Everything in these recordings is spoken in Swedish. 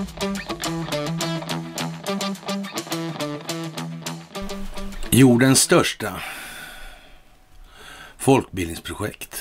Jordens största folkbildningsprojekt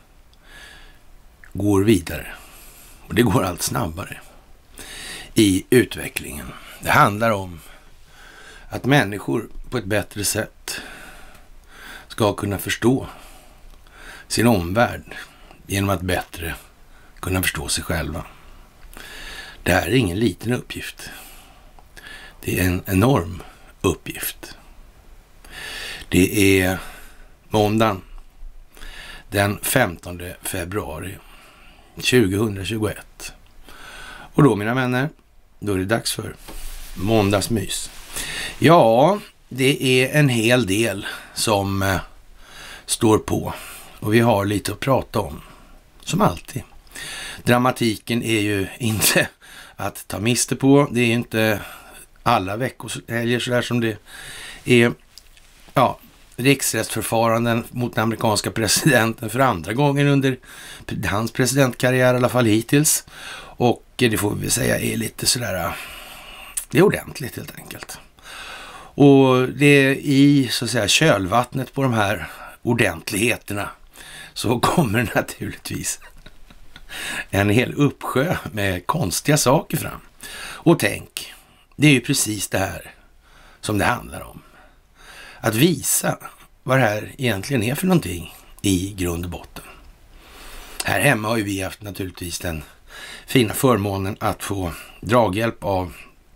går vidare och det går allt snabbare i utvecklingen. Det handlar om att människor på ett bättre sätt ska kunna förstå sin omvärld genom att bättre kunna förstå sig själva. Det här är ingen liten uppgift. Det är en enorm uppgift. Det är måndagen den 15 februari 2021. Och då, mina vänner, då är det dags för måndagsmys. Ja, det är en hel del som står på och vi har lite att prata om, som alltid. Dramatiken är ju inte att ta miste på. Det är ju inte alla veckoshelger sådär som det är. Ja, riksrättsförfaranden mot den amerikanska presidenten för andra gången under hans presidentkarriär, i alla fall hittills. Och det får vi säga är lite sådär, det är ordentligt helt enkelt. Och det är i så att säga kölvattnet på de här ordentligheterna så kommer naturligtvis en hel uppsjö med konstiga saker fram. Och tänk, det är ju precis det här som det handlar om. Att visa vad det här egentligen är för någonting i grund och botten. Här hemma har ju vi haft naturligtvis den fina förmånen att få draghjälp av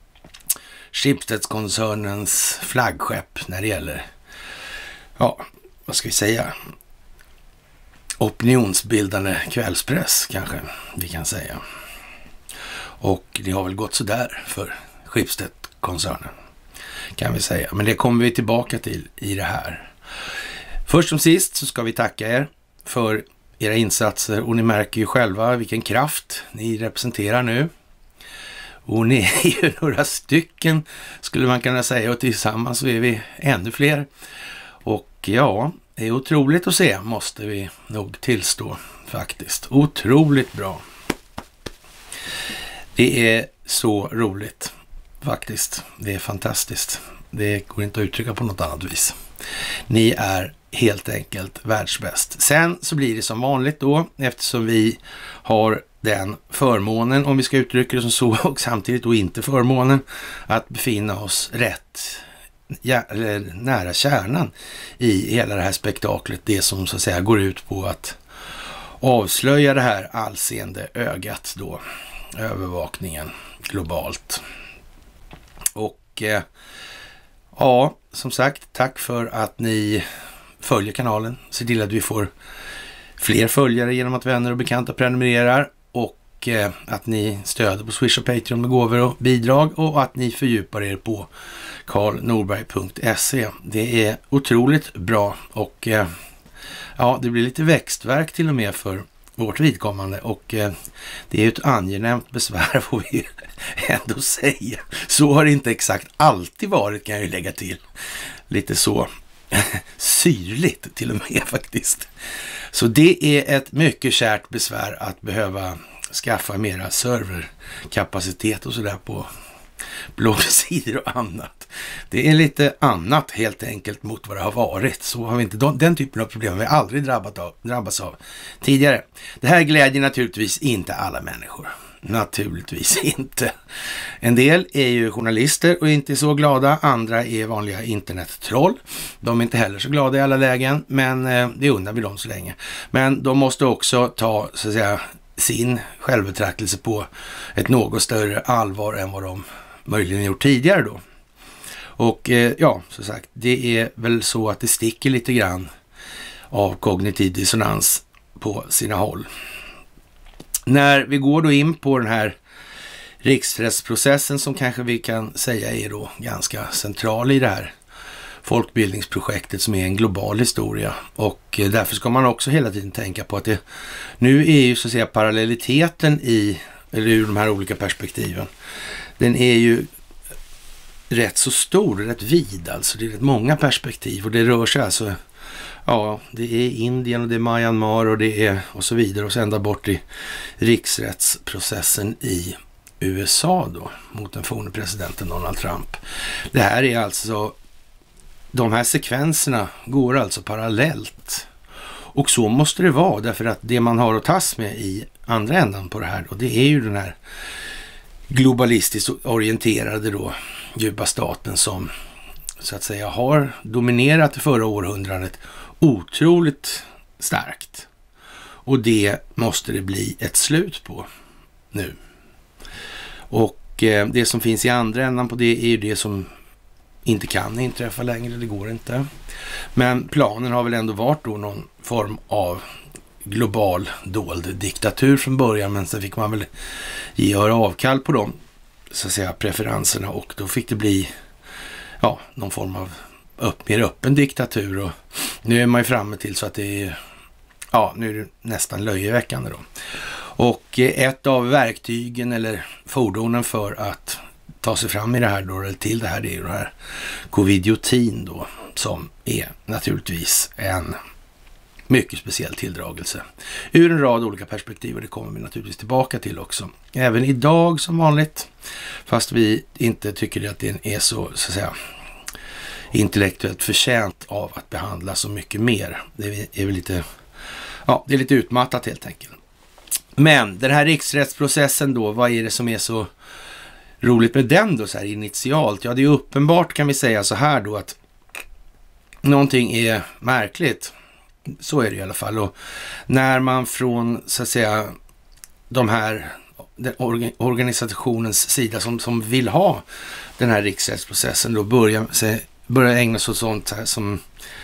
Schibsted-koncernens flaggskepp när det gäller, ja, vad ska vi säga, opinionsbildande kvällspress kanske vi kan säga. Och det har väl gått så där för Schibsted-koncernen, kan vi säga. Men det kommer vi tillbaka till i det här. Först som sist så ska vi tacka er för era insatser och ni märker ju själva vilken kraft ni representerar nu. Och ni är ju några stycken skulle man kunna säga och tillsammans så är vi ännu fler. Och ja, det är otroligt att se måste vi nog tillstå faktiskt. Otroligt bra. Det är så roligt faktiskt. Det är fantastiskt. Det går inte att uttrycka på något annat vis. Ni är helt enkelt världsbäst. Sen så blir det som vanligt då, eftersom vi har den förmånen, om vi ska uttrycka det som så, och samtidigt då inte förmånen att befinna oss rätt nära kärnan i hela det här spektaklet. Det som så att säga går ut på att avslöja det här allseende ögat då, övervakningen globalt. Och ja, som sagt, tack för att ni följer kanalen. Se till att vi får fler följare genom att vänner och bekanta prenumererar och att ni stöder på Swish och Patreon med gåvor och bidrag och att ni fördjupar er på karlnorberg.se. Det är otroligt bra och ja, det blir lite växtverk till och med för vårt vidkommande och det är ju ett angenämt besvär får vi ändå säga. Så har det inte exakt alltid varit, kan jag ju lägga till. Lite så syrligt till och med faktiskt. Så det är ett mycket kärt besvär att behöva skaffa mera serverkapacitet och sådär på bloggsidor och annat. Det är lite annat helt enkelt mot vad det har varit. Så har vi inte den typen av problem vi aldrig drabbats av tidigare. Det här glädjer naturligtvis inte alla människor. Naturligtvis inte. En del är ju journalister och inte så glada. Andra är vanliga internettroll. De är inte heller så glada i alla lägen. Men det undrar vi dem så länge. Men de måste också ta så att säga sin självbetraktelse på ett något större allvar än vad de möjligen gjort tidigare då. Och ja, som sagt, det är väl så att det sticker lite grann av kognitiv dissonans på sina håll. När vi går då in på den här riksrättsprocessen som kanske vi kan säga är då ganska central i det här folkbildningsprojektet som är en global historia och därför ska man också hela tiden tänka på att det nu är ju så att säga parallelliteten i eller ur de här olika perspektiven. Den är ju rätt så stor, rätt vid alltså. Det är rätt många perspektiv och det rör sig alltså, ja, det är Indien och det är Myanmar och det är och så vidare och så ända bort i riksrättsprocessen i USA då mot den forne presidenten Donald Trump. Det här är alltså, de här sekvenserna går alltså parallellt. Och så måste det vara, därför att det man har att tas med i andra ändan på det här då, det är ju den här globalistiskt orienterade då djupa staten som så att säga har dominerat det förra århundradet otroligt starkt. Och det måste det bli ett slut på nu. Och det som finns i andra ändan på det är ju det som inte kan inträffa längre, det går inte. Men planen har väl ändå varit då någon form av global dold diktatur från början, men sen fick man väl göra avkall på dem så att säga preferenserna, och då fick det bli någon form av mer öppen diktatur, och nu är man ju framme till så att det är nu är det nästan löjeväckande då. Och ett av verktygen eller fordonen för att ta sig fram i det här då, eller till det här, det är ju det här covidiotin då, som är naturligtvis en mycket speciell tilldragelse ur en rad olika perspektiv, och det kommer vi naturligtvis tillbaka till också. Även idag som vanligt, fast vi inte tycker att det är så att säga intellektuellt förtjänt av att behandla så mycket mer. Det är väl lite, det är lite utmattat helt enkelt. Men den här riksrättsprocessen då, vad är det som är så roligt med den då så här initialt? Ja, det är uppenbart, kan vi säga så här då, att någonting är märkligt. Så är det i alla fall. Och när man från så att säga den organisationens sida som vill ha den här riksrättsprocessen då börjar ägna sig åt sånt här som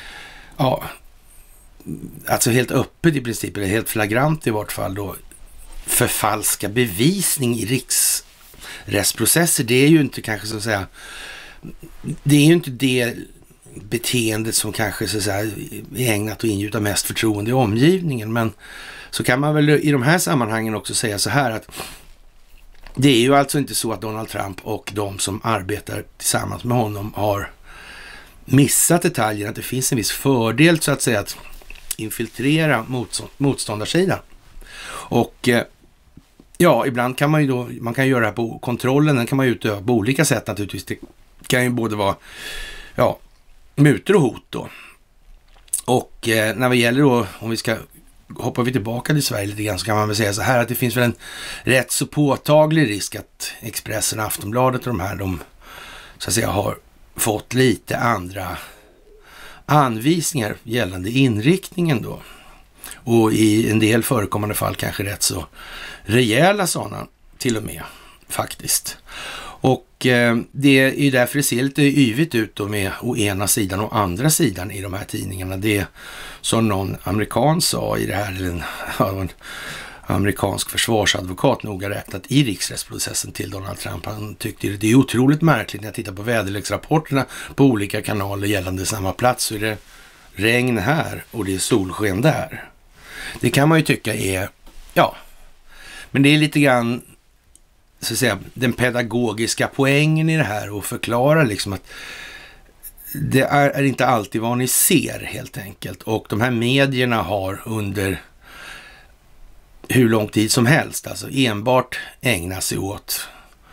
alltså helt öppet i princip, eller helt flagrant i vart fall då, förfalska bevisning i riksrättsprocesser. Det är ju inte kanske så att säga, det är ju inte det beteendet som kanske så att säga är ägnat att ingjuta mest förtroende i omgivningen, men så kan man väl i de här sammanhangen också säga så här att det är ju alltså inte så att Donald Trump och de som arbetar tillsammans med honom har missat detaljen, att det finns en viss fördel så att säga att infiltrera motståndarsidan. Och ibland kan man ju då, man kan göra det här på kontrollen, den kan man utöva på olika sätt naturligtvis. Det kan ju både vara mutor och hot då. Och när det gäller då, om vi ska hoppar vi tillbaka till Sverige lite grann, så kan man väl säga så här att det finns väl en rätt så påtaglig risk att Expressen, Aftonbladet och de här, de så att säga har fått lite andra anvisningar gällande inriktningen då. Och i en del förekommande fall kanske rätt så rejäla sådana till och med faktiskt. Och det är ju därför det ser lite yvigt ut då med å ena sidan och andra sidan i de här tidningarna. Det som någon amerikan sa i det här, eller en amerikansk försvarsadvokat noga räknat i riksrättsprocessen till Donald Trump. Han tyckte det är otroligt märkligt när jag tittar på väderleksrapporterna på olika kanaler gällande samma plats, så är det regn här och det är solsken där. Det kan man ju tycka är, men det är lite grann så att säga den pedagogiska poängen i det här, och förklara liksom att det är inte alltid vad ni ser helt enkelt. Och de här medierna har under hur lång tid som helst alltså enbart ägnat sig åt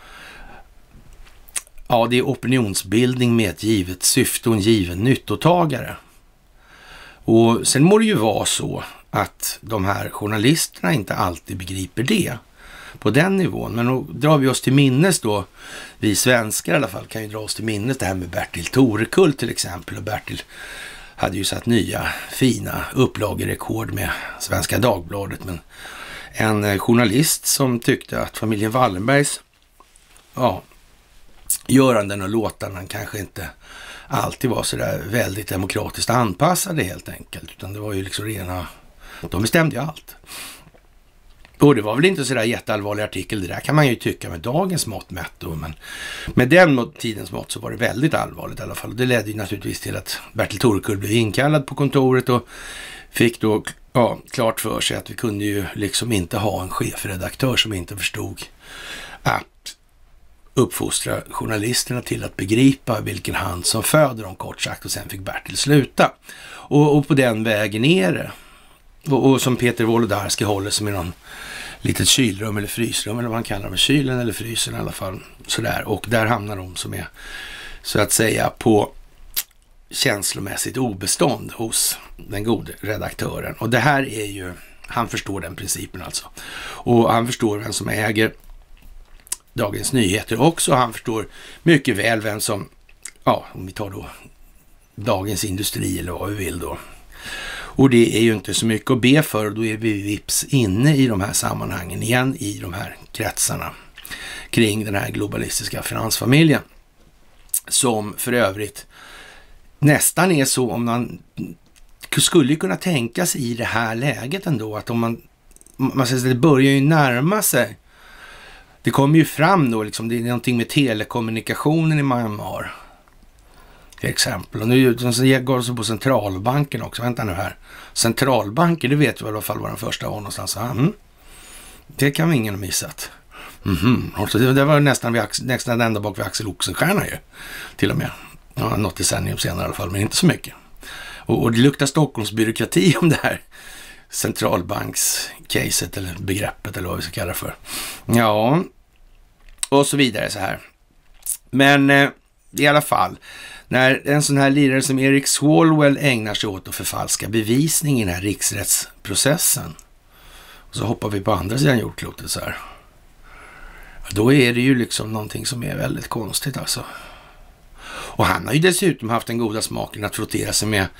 det är opinionsbildning med ett givet syfte och en given nyttotagare. Och sen må det ju vara så att de här journalisterna inte alltid begriper det på den nivån. Men då drar vi oss till minnes då, vi svenskar i alla fall kan ju dra oss till minnes det här med Bertil Torekull till exempel. Och Bertil hade ju satt nya fina upplagerekord med Svenska Dagbladet, men en journalist som tyckte att familjen Wallenbergs göranden och låtarna kanske inte alltid var så där väldigt demokratiskt anpassade helt enkelt, utan det var ju liksom de bestämde ju allt. Och det var väl inte så där jätteallvarlig artikel, det där kan man ju tycka med dagens mått mätt då, men med den tidens mått så var det väldigt allvarligt i alla fall. Det ledde ju naturligtvis till att Bertil Torekull blev inkallad på kontoret och fick då klart för sig att vi kunde ju liksom inte ha en chefredaktör som inte förstod att uppfostra journalisterna till att begripa vilken hand som föder dem, kort sagt, och sen fick Bertil sluta. Och på den vägen är det. Och som Peter Wolodarski håller som är någon litet kylrum eller frysrum eller vad man kallar det, kylen eller frysen i alla fall. Sådär. Och där hamnar de som är så att säga på känslomässigt obestånd hos den gode redaktören. Och det här är ju, han förstår den principen alltså. Och han förstår vem som äger Dagens Nyheter också. Han förstår mycket väl vem som, ja, om vi tar då Dagens Industri eller vad vi vill då. Och det är ju inte så mycket att be för, och då är vi vips inne i de här sammanhangen igen, i de här kretsarna kring den här globalistiska finansfamiljen. Som för övrigt nästan är så, om man skulle kunna tänka sig i det här läget ändå, att om man säger att det börjar ju närma sig. Det kommer ju fram då, liksom, det är någonting med telekommunikationen i Myanmar till exempel. Och nu går det på centralbanken också. Vänta nu här. Centralbanken, det vet vi i alla fall var den första var någonstans. Det kan vi ingen ha missat. Det var nästan ända bak vid Axel Oxenstierna ju. Till och med. Ja, något decennium senare i alla fall, men inte så mycket. Och det luktar Stockholmsbyråkrati om det här centralbankscaset eller begreppet eller vad vi ska kalla det för. Ja, och så vidare så här. Men i alla fall, när en sån här lirare som Eric Swalwell ägnar sig åt att förfalska bevisning i den här riksrättsprocessen, och så hoppar vi på andra sidan jordklotet så här, då är det ju liksom någonting som är väldigt konstigt alltså. Och han har ju dessutom haft den goda smaken att frottera sig med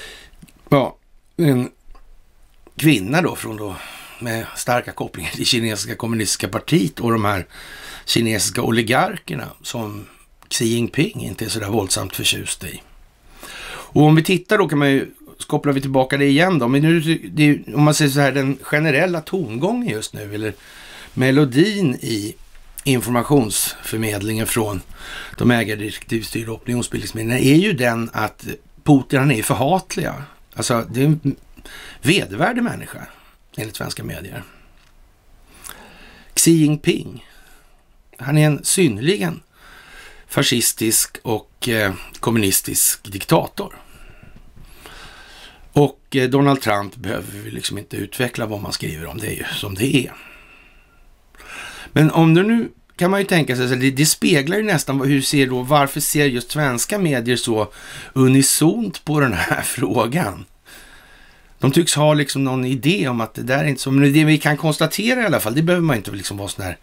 en kvinna då från då med starka kopplingar till kinesiska kommunistiska partiet och de här kinesiska oligarkerna som Xi Jinping inte är så där våldsamt förtjust i. Och om vi tittar då kan man ju, kopplar vi tillbaka det igen då, men nu, om man säger så här, den generella tongången just nu, eller melodin i informationsförmedlingen från de ägardirektivstyrda opinionsbildningsmedierna är ju den att Putin, han är förhatliga. Alltså det är en vedervärdig människa enligt svenska medier. Xi Jinping, han är en synnerligen fascistisk och kommunistisk diktator. Och Donald Trump behöver vi liksom inte utveckla vad man skriver om, det är ju som det är. Men om det nu kan man ju tänka sig, det speglar ju nästan varför ser just svenska medier så unisont på den här frågan. De tycks ha liksom någon idé om att det där är inte så, men det vi kan konstatera i alla fall, det behöver man inte liksom vara sån här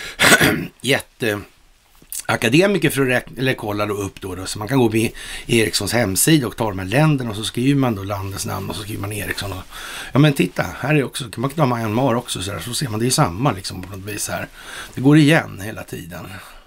jätteakademiker för att kolla då upp då, så man kan gå på Ericssons hemsida och ta de här länderna och så skriver man då landets namn och så skriver man Ericsson och ja men titta, här är också, kan man ta Myanmar också så ser man, det är samma liksom på något vis här. Det går igen hela tiden.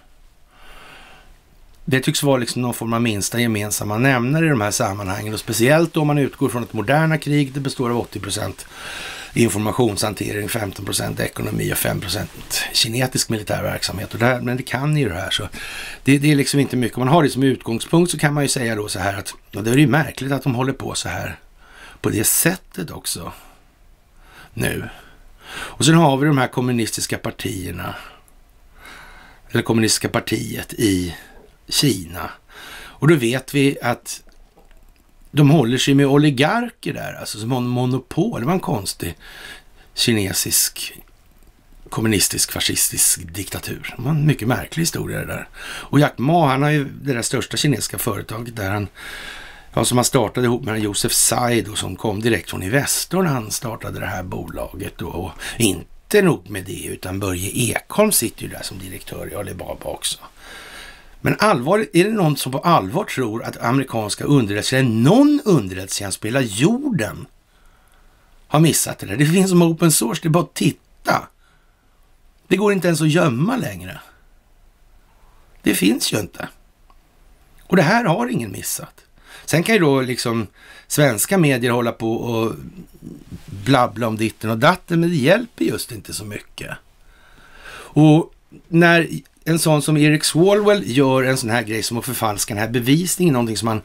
Det tycks vara liksom någon form av minsta gemensamma nämnare i de här sammanhangen, och speciellt om man utgår från ett moderna krig, det består av 80% informationshantering, 15% ekonomi och 5% kinetisk militär verksamhet. Och där, men det kan ju det här, så det är liksom inte mycket. Om man har det som utgångspunkt så kan man ju säga då så här att det är ju märkligt att de håller på så här på det sättet också nu. Och sen har vi de här kommunistiska partierna, eller kommunistiska partiet i Kina. Och då vet vi att de håller sig med oligarker där, alltså som har monopol. Det var en konstig kinesisk, kommunistisk, fascistisk diktatur. Det var en mycket märklig historia det där. Och Jack Ma, han har ju det där största kinesiska företaget där som han startade ihop med Josef Tsai då, som kom direkt från Investor när han startade det här bolaget då. Och inte nog med det, utan Börje Ekholm sitter ju där som direktör i Alibaba också. Men allvarligt, är det någon som på allvar tror att amerikanska någon underrättelsetjänst på hela jorden har missat det där? Det finns som open source, det är bara att titta. Det går inte ens att gömma längre. Det finns ju inte. Och det här har ingen missat. Sen kan ju då liksom svenska medier hålla på och blabbla om ditten och datten, men det hjälper just inte så mycket. Och när en sån som Eric Swalwell gör en sån här grej som att förfalska den här bevisningen, någonting som man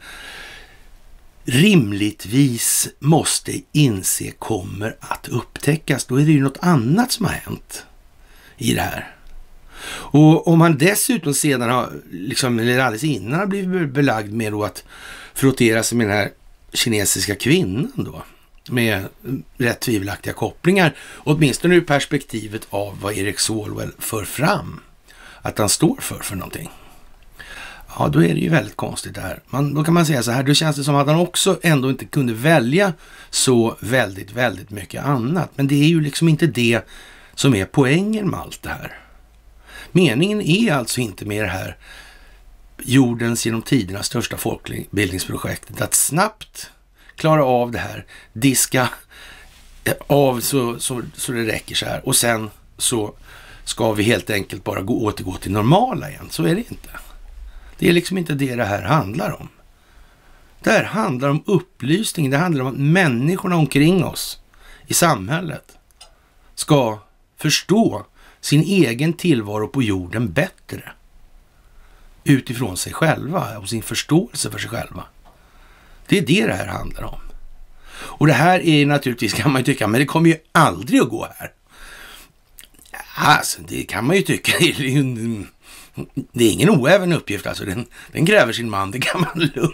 rimligtvis måste inse kommer att upptäckas, då är det ju något annat som har hänt i det här. Och om man dessutom sedan har, liksom, eller alldeles innan har blivit belagd med då att frottera sig med den här kinesiska kvinnan då, med rätt tvivelaktiga kopplingar, åtminstone ur perspektivet av vad Erik Swalwell för fram att han står för någonting. Ja, då är det ju väldigt konstigt det här. Då kan man säga så här, då känns det som att han också ändå inte kunde välja så väldigt mycket annat. Men det är ju liksom inte det som är poängen med allt det här. Meningen är alltså inte med det här jordens genom tiderna största folkbildningsprojektet att snabbt klara av det här, diska av så det räcker så här, och sen så ska vi helt enkelt bara återgå till normala igen. Så är det inte. Det är liksom inte det här handlar om. Det här handlar om upplysning. Det handlar om att människorna omkring oss i samhället ska förstå sin egen tillvaro på jorden bättre utifrån sig själva och sin förståelse för sig själva. Det är det här handlar om. Och det här är naturligtvis, kan man ju tycka, men det kommer ju aldrig att gå här. Alltså, det kan man ju tycka. Det är ingen oäven uppgift, alltså den kräver sin man, det kan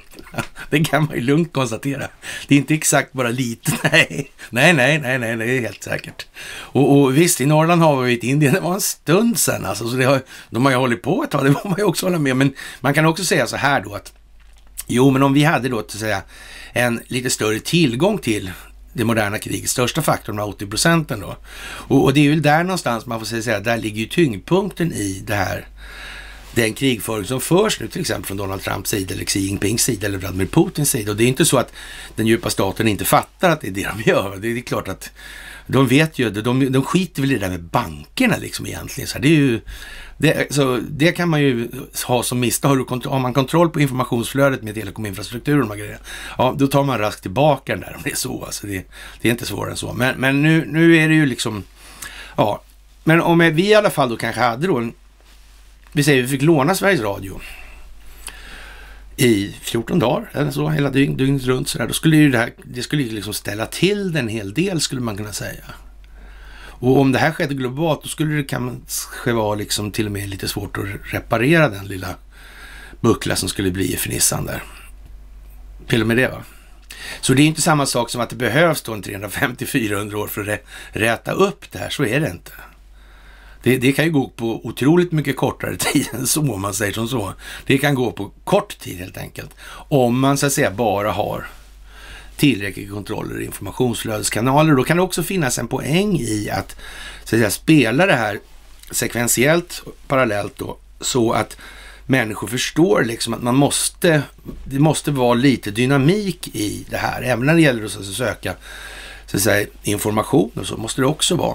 man ju lugnt konstatera. Det är inte exakt bara lite, nej, det är helt säkert. Och visst, i Norrland har vi ett Indien, det var en stund sedan, alltså, så de har ju hållit på ett tag, det får man ju också hålla med, men man kan också säga så här då att, jo, men om vi hade då, att säga, en lite större tillgång till det moderna krigets största faktorn, de 80% då, och det är ju där någonstans man får säga, där ligger ju tyngdpunkten i det här. Den krigföring som förs nu till exempel från Donald Trumps sida eller Xi Jinpings sida eller Vladimir Putins sida. Och det är inte så att den djupa staten inte fattar att det är det de gör. Det är klart att de vet ju, de skiter väl i det där med bankerna liksom egentligen. Så det är ju, det kan man ju ha som misstag. Har man kontroll på informationsflödet med telekominfrastruktur och de här grejerna, ja, då tar man raskt tillbaka den där om det är så. Alltså det är inte svårare än så. Men nu är det ju liksom, ja. Men om vi i alla fall då kanske hade då vi säger vi fick låna Sveriges Radio i 14 dagar eller så, hela dygnet runt så där, då skulle ju det skulle ju liksom ställa till en hel del, skulle man kunna säga. Och om det här skedde globalt, då skulle det kanske vara liksom till och med lite svårt att reparera den lilla buckla som skulle bli i fernissan där. Till och med det, va? Så det är inte samma sak som att det behövs då en 350-400 år för att räta upp det här, så är det inte. Det kan ju gå på otroligt mycket kortare tid än så, om man säger som så. Det kan gå på kort tid helt enkelt. Om man så att säga bara har tillräckliga kontroller i informationsflödeskanaler. Då kan det också finnas en poäng i att, så att säga, spela det här sekventiellt, parallellt då, så att människor förstår liksom att det måste vara lite dynamik i det här. Även när det gäller att söka, så att säga, information och så måste det också vara.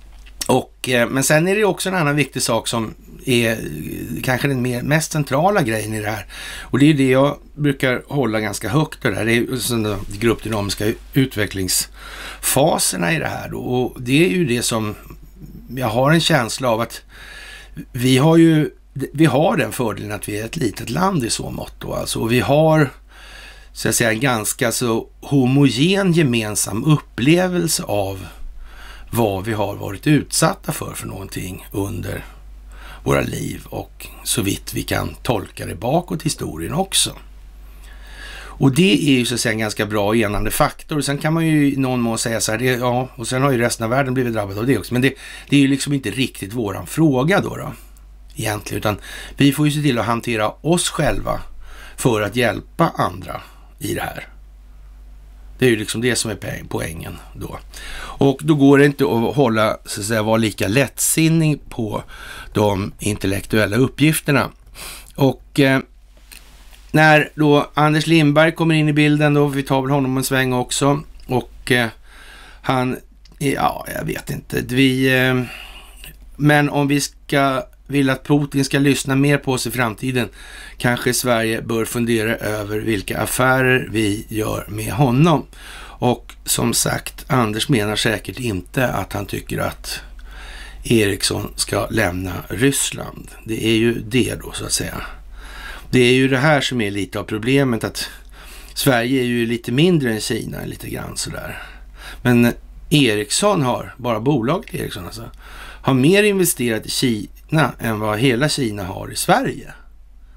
Men sen är det också en annan viktig sak som är kanske den mest centrala grejen i det här. Och det är det jag brukar hålla ganska högt. Det är de gruppdynamiska utvecklingsfaserna i det här. Och det är ju det som jag har en känsla av att vi har den fördelen att vi är ett litet land i så mått då. Alltså, och vi har, så att säga, en ganska så homogen gemensam upplevelse av vad vi har varit utsatta för någonting under våra liv, och så vitt vi kan tolka det bakåt historien också. Och det är ju så att säga en ganska bra enande faktor. Sen kan man ju i någon mån säga så här, och sen har ju resten av världen blivit drabbad av det också. Men det är ju liksom inte riktigt våran fråga då egentligen, utan vi får ju se till att hantera oss själva för att hjälpa andra i det här. Det är ju liksom det som är poängen då. Och då går det inte att hålla, så att säga, vara lika lättsinnig på de intellektuella uppgifterna. Och när då Anders Lindberg kommer in i bilden, då vi tar väl honom en sväng också. Och han, ja, jag vet inte. Men om vi vill att Putin ska lyssna mer på oss i framtiden, kanske Sverige bör fundera över vilka affärer vi gör med honom. Och som sagt, Anders menar säkert inte att han tycker att Ericsson ska lämna Ryssland. Det är ju det då, så att säga. Det är ju det här som är lite av problemet, att Sverige är ju lite mindre än Kina, lite grann sådär. Men Ericsson har, bara bolaget Ericsson alltså, har mer investerat i Kina än vad hela Kina har i Sverige.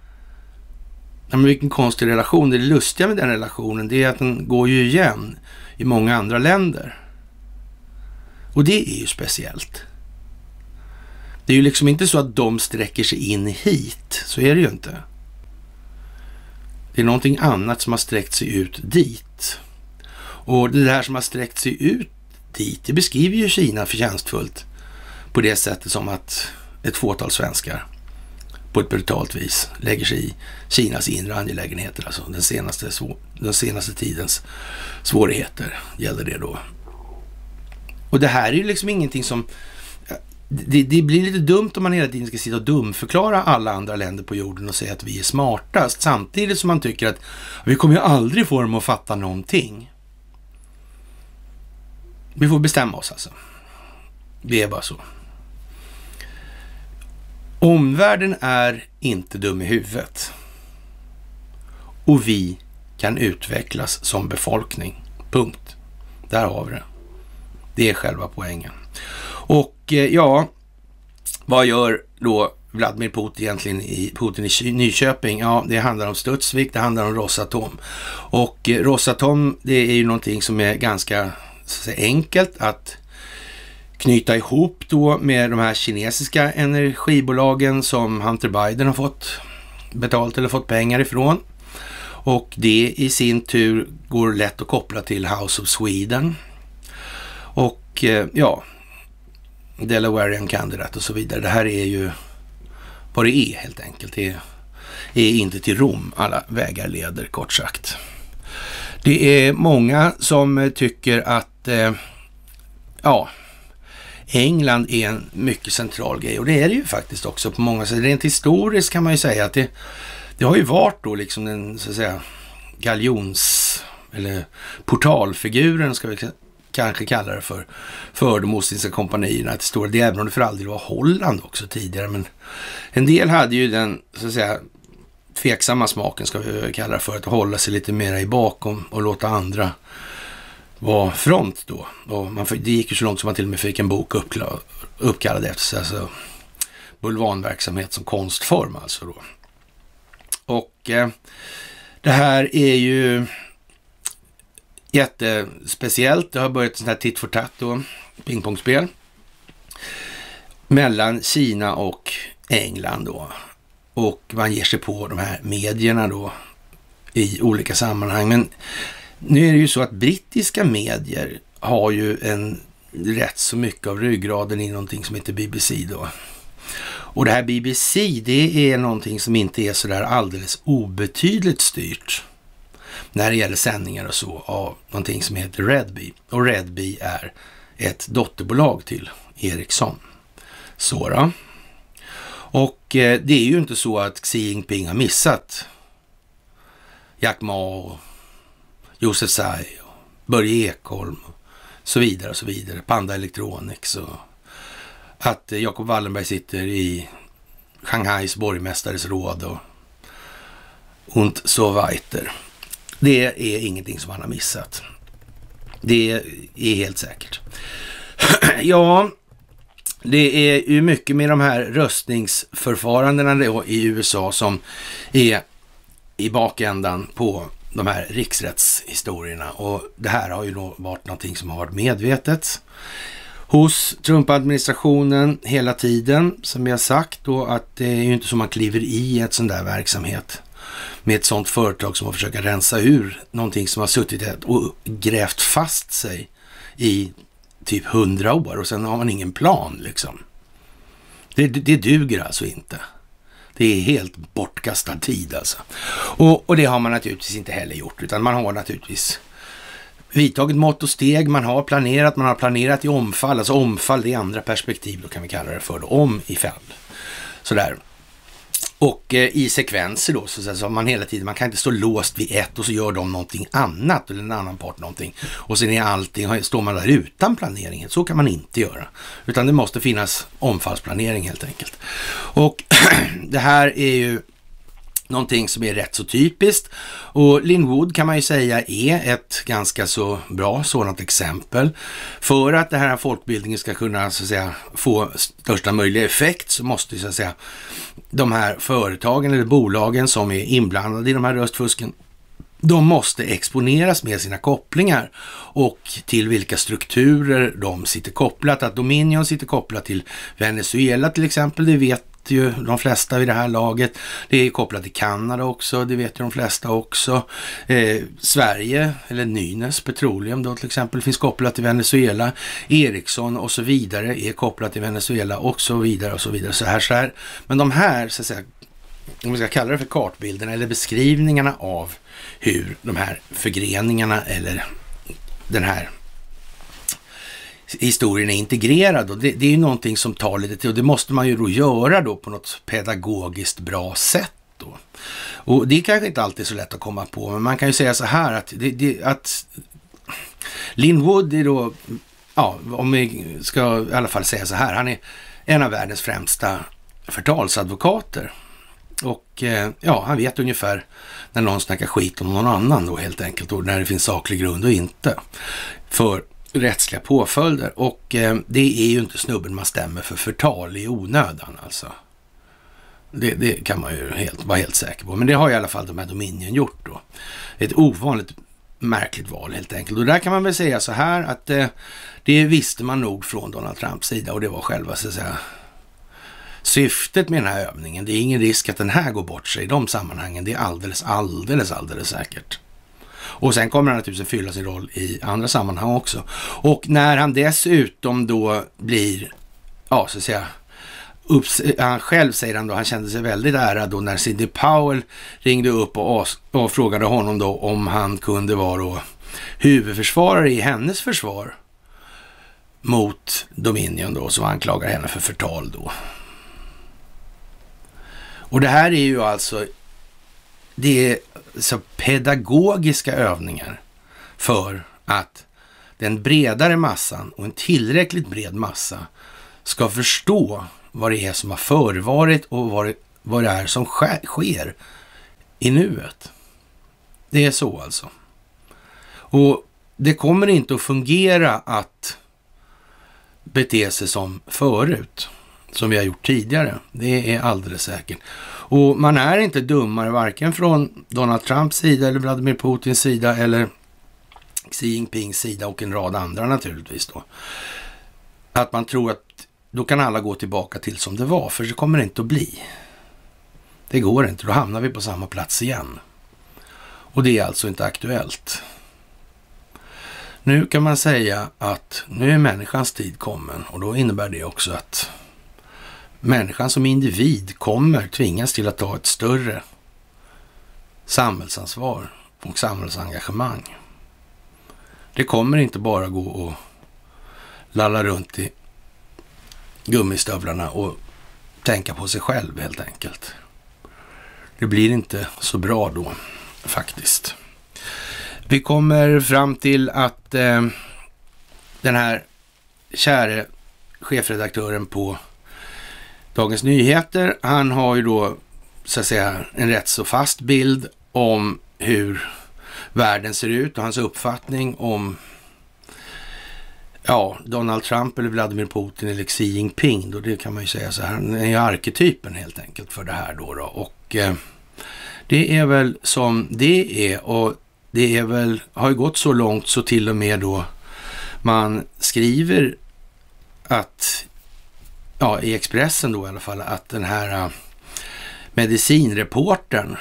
Men vilken konstig relation. Det lustiga med den relationen, det är att den går ju igen i många andra länder. Och det är ju speciellt. Det är ju liksom inte så att de sträcker sig in hit. Så är det ju inte. Det är någonting annat som har sträckt sig ut dit. Och det där som har sträckt sig ut dit, det beskriver ju Kina förtjänstfullt på det sättet som att ett fåtal svenskar på ett brutalt vis lägger sig i Kinas inre angelägenheter, alltså den senaste tidens svårigheter gäller det då. Och det här är ju liksom ingenting som... Det blir lite dumt om man hela tiden ska sitta och dumförklara alla andra länder på jorden och säga att vi är smartast, samtidigt som man tycker att vi kommer ju aldrig få dem att fatta någonting. Vi får bestämma oss alltså. Det är bara så. Omvärlden är inte dum i huvudet. Och vi kan utvecklas som befolkning. Punkt. Där har vi det. Det är själva poängen. Och ja, vad gör då Vladimir Putin i Nyköping? Ja, det handlar om Studsvik, det handlar om Rosatom. Och Rosatom, det är ju någonting som är ganska enkelt att knyta ihop då med de här kinesiska energibolagen som Hunter Biden har fått betalt eller fått pengar ifrån. Och det i sin tur går lätt att koppla till House of Sweden. Och ja, Delawarean Candidate och så vidare. Det här är ju vad det är helt enkelt. Det är inte till Rom alla vägar leder, kort sagt. Det är många som tycker att ja, England är en mycket central grej. Och det är det ju faktiskt också på många sätt. Rent historiskt kan man ju säga att det har ju varit då liksom den, så att säga, galjons eller portalfiguren, ska vi kanske kalla det för de Ostindiska kompanierna till stora del, även om det för all del var Holland också tidigare. Men en del hade ju den, så att säga, tveksamma smaken, ska vi kalla det för, att hålla sig lite mer i bakom och låta andra vara front då. Och det gick ju så långt som man till och med fick en bok uppkallad efter sig, alltså bulvanverksamhet som konstform alltså då. Och det här är ju jättespeciellt. Det har börjat ett sånt här tit for tat och pingpongspel mellan Kina och England då. Och man ger sig på de här medierna då i olika sammanhang. Men nu är det ju så att brittiska medier har ju en rätt så mycket av ryggraden i någonting som heter BBC då. Och det här BBC, det är någonting som inte är så där alldeles obetydligt styrt när det gäller sändningar och så av någonting som heter Redby. Och Redby är ett dotterbolag till Ericsson. Så då. Och det är ju inte så att Xi Jinping har missat Jack Ma och Josef Tsai och Börje Ekholm och så vidare och så vidare. Panda Electronics och att Jacob Wallenberg sitter i Shanghais borgmästares råd och så weiter. Det är ingenting som han har missat. Det är helt säkert. Ja, det är ju mycket med de här röstningsförfarandena i USA som är i bakändan på de här riksrättshistorierna. Och det här har ju då varit någonting som har varit medvetet hos Trump-administrationen hela tiden, som vi har sagt då, att det är ju inte så man kliver i ett sån där verksamhet med ett sånt företag som att försöka rensa ur någonting som har suttit och grävt fast sig i typ 100 år och sen har man ingen plan liksom. Det duger alltså inte. Det är helt bortkastad tid alltså. Och det har man naturligtvis inte heller gjort, utan man har naturligtvis vidtagit mått och steg, man har planerat i omfall, alltså omfall det är andra perspektiv, då kan vi kalla det för då, om ifall. Sådär. Och i sekvenser då, så har man hela tiden, man kan inte stå låst vid ett och så gör de någonting annat eller en annan part någonting. Och sen är allting, står man där utan planeringen, så kan man inte göra. Utan det måste finnas omfallsplanering helt enkelt. Och det här är ju någonting som är rätt så typiskt. Och Lin Wood kan man ju säga är ett ganska så bra sådant exempel. För att det här folkbildningen ska kunna, så att säga, få största möjliga effekt, så måste, så att säga, de här företagen eller bolagen som är inblandade i de här röstfusken de måste exponeras med sina kopplingar och till vilka strukturer de sitter kopplat. Att Dominion sitter kopplat till Venezuela till exempel, det vet ju de flesta vid det här laget. Det är kopplat till Kanada också, det vet ju de flesta också. Sverige, eller Nynäs Petroleum då till exempel, finns kopplat till Venezuela. Ericsson och så vidare är kopplat till Venezuela och så vidare och så vidare. Så här. Men de här, så att säga, om vi ska kalla det för kartbilderna eller beskrivningarna av hur de här förgreningarna eller den här historien är integrerad. Och det är ju någonting som tar lite tid och det måste man ju då göra då på något pedagogiskt bra sätt då. Och det är kanske inte alltid så lätt att komma på, men man kan ju säga så här att, att Lin Wood är då, ja, om vi ska i alla fall säga så här, han är en av världens främsta förtalsadvokater. Och ja, han vet ungefär när någon snackar skit om någon annan då helt enkelt, och när det finns saklig grund och inte för rättsliga påföljder. Och det är ju inte snubben man stämmer för förtal i onödan alltså. Det kan man ju vara helt säker på. Men det har i alla fall de här Dominion gjort då. Ett ovanligt märkligt val helt enkelt. Och där kan man väl säga så här att det visste man nog från Donald Trumps sida, och det var själva så att säga syftet med den här övningen. Det är ingen risk att den här går bort sig i de sammanhangen. Det är alldeles säkert. Och sen kommer han naturligtvis fylla sin roll i andra sammanhang också. Och när han dessutom då blir, ja så att säga, han själv säger han då, han kände sig väldigt ärad då när Sidney Powell ringde upp och frågade honom då om han kunde vara då huvudförsvarare i hennes försvar mot Dominion då, som anklagar henne för förtal då. Och det här är ju alltså, det är så pedagogiska övningar för att den bredare massan och en tillräckligt bred massa ska förstå vad det är som har förevarit och vad det är som sker i nuet. Det är så alltså. Och det kommer inte att fungera att bete sig som förut, som vi har gjort tidigare. Det är alldeles säkert. Och man är inte dummare varken från Donald Trumps sida eller Vladimir Putins sida eller Xi Jinpings sida och en rad andra naturligtvis då. Att man tror att då kan alla gå tillbaka till som det var, för det kommer det inte att bli. Det går inte, då hamnar vi på samma plats igen. Och det är alltså inte aktuellt. Nu kan man säga att nu är människans tid kommen, och då innebär det också att människan som individ kommer tvingas till att ta ett större samhällsansvar och samhällsengagemang. Det kommer inte bara gå och lalla runt i gummistövlarna och tänka på sig själv helt enkelt. Det blir inte så bra då faktiskt. Vi kommer fram till att den här käre chefredaktören på Dagens Nyheter, han har ju då så att säga en rätt så fast bild om hur världen ser ut och hans uppfattning om Donald Trump eller Vladimir Putin eller Xi Jinping då, det kan man ju säga så här, han är ju arketypen helt enkelt för det här då. Och det är väl som det är, och det är väl, har ju gått så långt så till och med då man skriver att i Expressen då i alla fall, att den här medicinreportern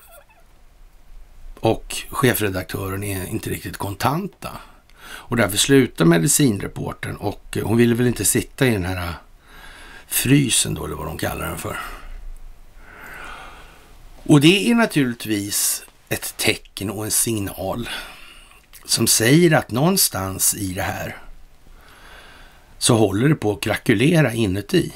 och chefredaktören är inte riktigt kontanta. Och därför slutar medicinreportern, och hon ville väl inte sitta i den här frysen då, eller vad de kallar den för. Och det är naturligtvis ett tecken och en signal som säger att någonstans i det här så håller det på att krackulera inuti.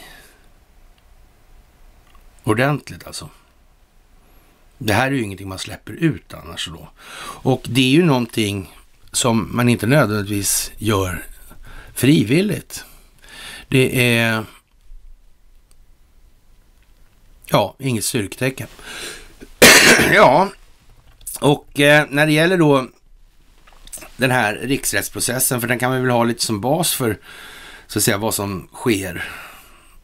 Ordentligt alltså. Det här är ju ingenting man släpper ut annars då. Och det är ju någonting som man inte nödvändigtvis gör frivilligt. Det är inget styrktecken. Och när det gäller då den här riksrättsprocessen, för den kan man väl ha lite som bas för så att säga vad som sker,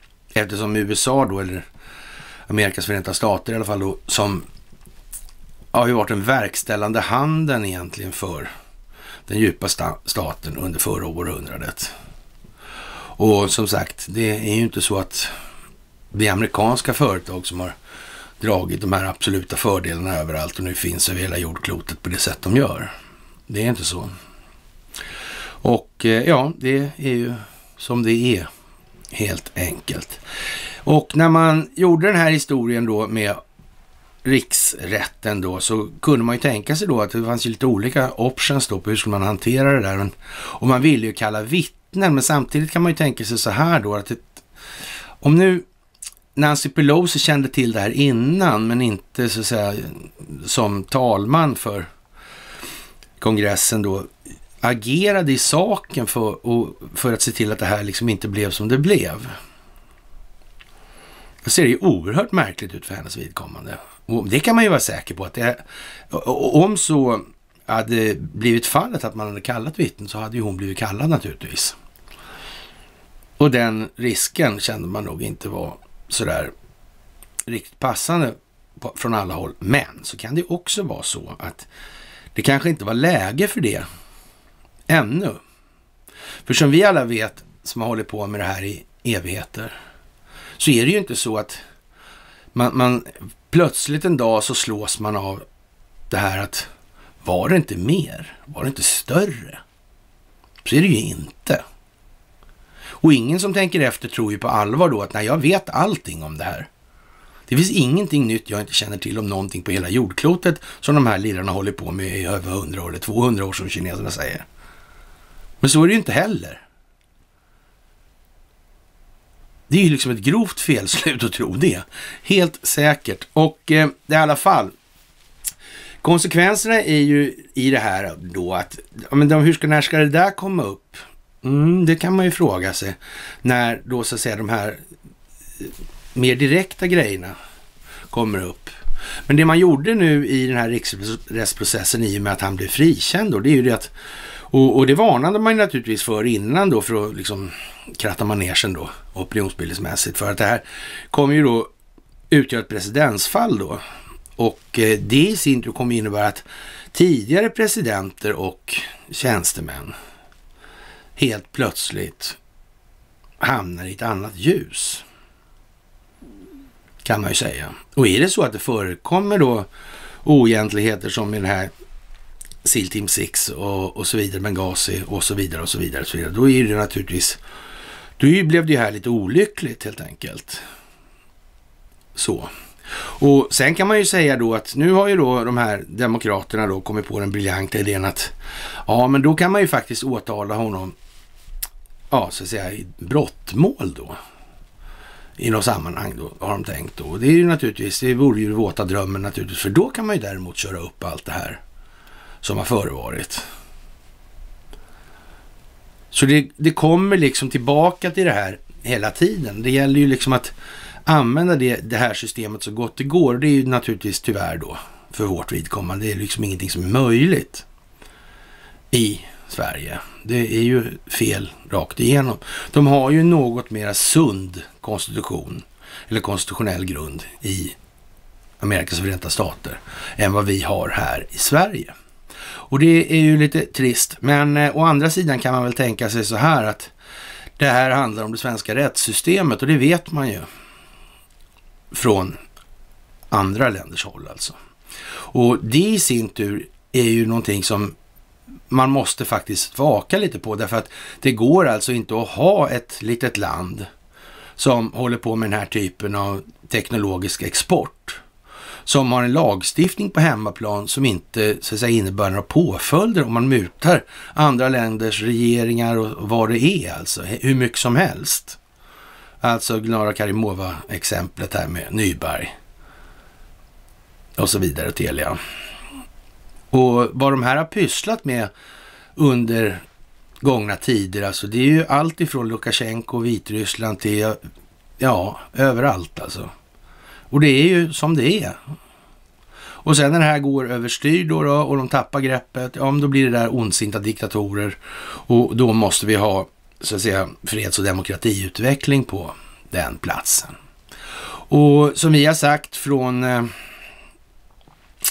eftersom USA då, eller Amerikas förenta stater i alla fall då, som har ju varit den verkställande handen egentligen för den djupa staten under förra århundradet. Och som sagt, det är ju inte så att det är amerikanska företag som har dragit de här absoluta fördelarna överallt och nu finns över hela jordklotet på det sätt de gör. Det är inte så. Och ja, det är ju som det är helt enkelt. Och när man gjorde den här historien då med riksrätten då så kunde man ju tänka sig då att det fanns ju lite olika options då på hur skulle man hantera det där. Och man ville ju kalla vittnen, men samtidigt kan man ju tänka sig så här då att om nu Nancy Pelosi kände till det här innan men inte så att säga som talman för kongressen då agerade i saken för att se till att det här liksom inte blev som det blev. Det ser ju oerhört märkligt ut för hennes vidkommande. Och det kan man ju vara säker på att det är, om så hade blivit fallet att man hade kallat vittnen så hade ju hon blivit kallad naturligtvis. Och den risken kände man nog inte var sådär riktigt passande från alla håll. Men så kan det också vara så att det kanske inte var läge för det ännu. För som vi alla vet som har hållit på med det här i evigheter så är det ju inte så att man plötsligt en dag så slås man av det här att var det inte mer? Var det inte större? Så är det ju inte. Och ingen som tänker efter tror ju på allvar då att nej, jag vet allting om det här. Det finns ingenting nytt jag inte känner till om någonting på hela jordklotet som de här lirarna håller på med i över 100 år eller 200 år som kineserna säger. Men så är det ju inte heller. Det är ju liksom ett grovt felslut att tro det. Helt säkert. Och det är i alla fall. Konsekvenserna är ju i det här då att när ska det där komma upp? Det kan man ju fråga sig. När då så att säga de här mer direkta grejerna kommer upp. Men det man gjorde nu i den här riksrättsprocessen i och med att han blev frikänd då, det är ju det att och det varnade man naturligtvis för innan då för att liksom kratta manegen då opinionsbildningsmässigt för att det här kommer ju då utgöra ett presidensfall då och det i sin tur kommer innebära att tidigare presidenter och tjänstemän helt plötsligt hamnar i ett annat ljus kan man ju säga. Och är det så att det förekommer då oegentligheter som i den här SEAL Team 6 och så vidare, Benghazi och så vidare och så vidare och så vidare. Då är det naturligtvis, då blev det ju här lite olyckligt helt enkelt. Så. Och sen kan man ju säga då att nu har ju då de här demokraterna då kommit på den briljanta idén att ja, men då kan man ju faktiskt åtala honom ja, så att säga i brottmål då. I något sammanhang då har de tänkt då. Det är ju naturligtvis, det vore ju våta drömmen naturligtvis, för då kan man ju däremot köra upp allt det här som har förevarit. Så det kommer liksom tillbaka till det här hela tiden. Det gäller ju liksom att använda det här systemet så gott det går. Det är ju naturligtvis tyvärr då för vårt vidkommande. Det är liksom ingenting som är möjligt i Sverige. Det är ju fel rakt igenom. De har ju något mer sund konstitution eller konstitutionell grund i Amerikas Förenta Stater än vad vi har här i Sverige. Och det är ju lite trist, men å andra sidan kan man väl tänka sig så här att det här handlar om det svenska rättssystemet och det vet man ju från andra länders håll alltså. Och det i sin tur är ju någonting som man måste faktiskt vaka lite på därför att det går alltså inte att ha ett litet land som håller på med den här typen av teknologisk export som har en lagstiftning på hemmaplan som inte så att säga innebär några påföljder om man mutar andra länders regeringar och vad det är alltså, hur mycket som helst. Alltså Gulnara Karimova-exemplet här med Nyberg och så vidare, Telia. Och vad de här har pysslat med under gångna tider, alltså det är ju allt ifrån Lukasjenko och Vitryssland till ja, överallt alltså. Och det är ju som det är. Och sen när det här går överstyr då och de tappar greppet, ja men då blir det där ondsinta diktatorer och då måste vi ha så att säga freds- och demokratiutveckling på den platsen. Och som vi har sagt från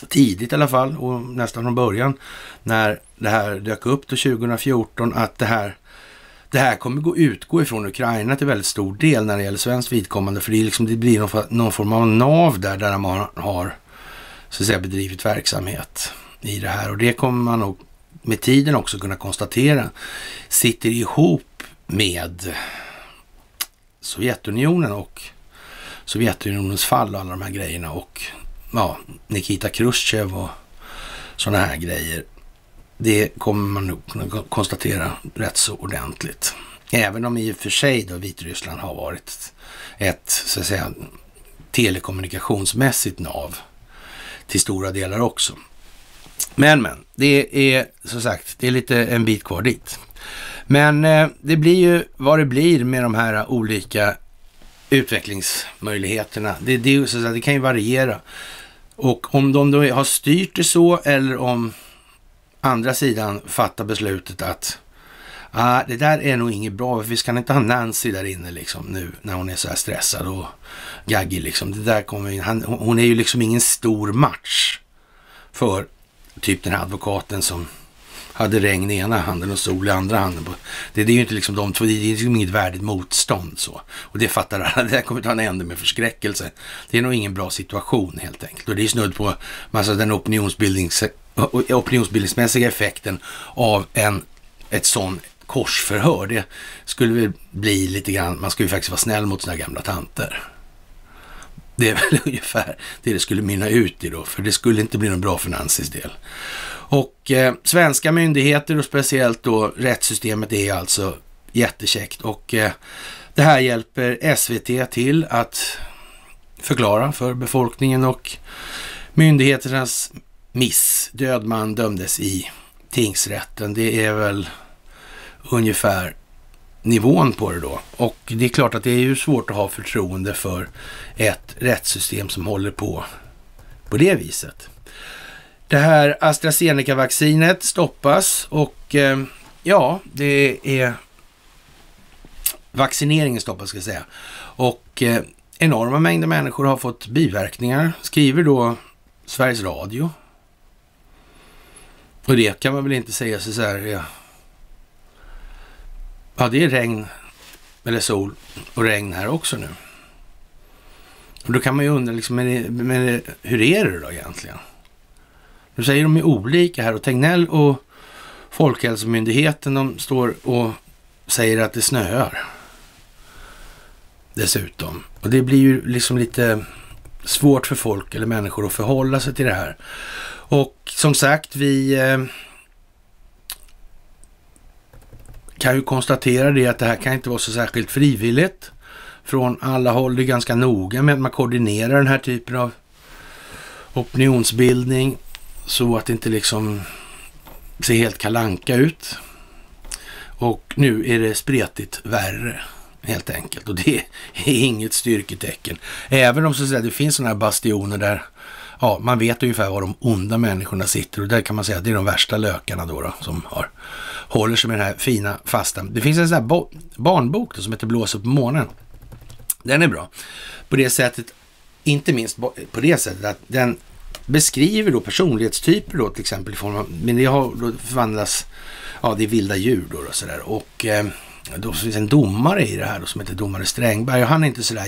tidigt i alla fall och nästan från början när det här dök upp till 2014 att det här kommer utgå ifrån Ukraina till väldigt stor del när det gäller svenskt vidkommande, för det blir någon form av nav där man har så att säga bedrivit verksamhet i det här, och det kommer man nog med tiden också kunna konstatera sitter ihop med Sovjetunionen och Sovjetunionens fall och alla de här grejerna och Nikita Khrushchev och sådana här grejer. Det kommer man nog kunna konstatera rätt så ordentligt. Även om i och för sig då Vitryssland har varit ett så att säga telekommunikationsmässigt nav till stora delar också. Men det är som sagt, det är lite en bit kvar dit. Men det blir ju vad det blir med de här olika utvecklingsmöjligheterna. Det kan ju variera. Och om de då har styrt det så, eller om andra sidan fattar beslutet att det där är nog inget bra, för vi ska inte ha Nancy där inne liksom nu när hon är så här stressad och gaggig liksom. Det där hon är ju liksom ingen stor match för typ den här advokaten som hade regn i ena handen och sol i andra handen. Det är ju inte liksom de två, det är liksom inget värdigt motstånd så. Och det fattar alla, det här kommer ta en ände med förskräckelse. Det är nog ingen bra situation helt enkelt. Och det är snudd på massa den opinionsbildningsmässiga effekten av ett sån korsförhör. Det skulle väl bli lite grann, man skulle ju faktiskt vara snäll mot sina gamla tanter. Det är väl ungefär det skulle mynna ut i då, för det skulle inte bli någon bra för Nancys del. Och svenska myndigheter och speciellt då rättssystemet är alltså jättekäckt, och det här hjälper SVT till att förklara för befolkningen och myndigheternas miss. Död man dömdes i tingsrätten. Det är väl ungefär nivån på det då. Och det är klart att det är ju svårt att ha förtroende för ett rättssystem som håller på det viset. Det här AstraZeneca-vaccinet stoppas och det är vaccineringen stoppas ska jag säga. Och enorma mängder människor har fått biverkningar, skriver då Sveriges Radio. Och det kan man väl inte säga så här. Ja, det är regn eller sol och regn här också nu. Och då kan man ju undra liksom, hur är det då egentligen? Nu säger de ju olika här, och Tegnell och Folkhälsomyndigheten de står och säger att det snöar dessutom. Och det blir ju liksom lite svårt för folk eller människor att förhålla sig till det här. Och som sagt, vi kan ju konstatera det att det här kan inte vara så särskilt frivilligt från alla håll. Det är ganska noga med att man koordinerar den här typen av opinionsbildning så att det inte liksom ser helt kalanka ut. Och nu är det spretigt värre helt enkelt, och det är inget styrketecken. Även om så att säga, det finns sådana här bastioner där man vet ungefär var de onda människorna sitter, och där kan man säga att det är de värsta lökarna då som håller sig med den här fina fasta. Det finns en sån här barnbok då, som heter Blås upp månen. Den är bra på det sättet, inte minst på det sättet att den beskriver då personlighetstyper då till exempel i form av, men det har då förvandlas, det är vilda djur då och sådär, och då finns en domare i det här då, som heter domare Strängberg, och han är inte sådär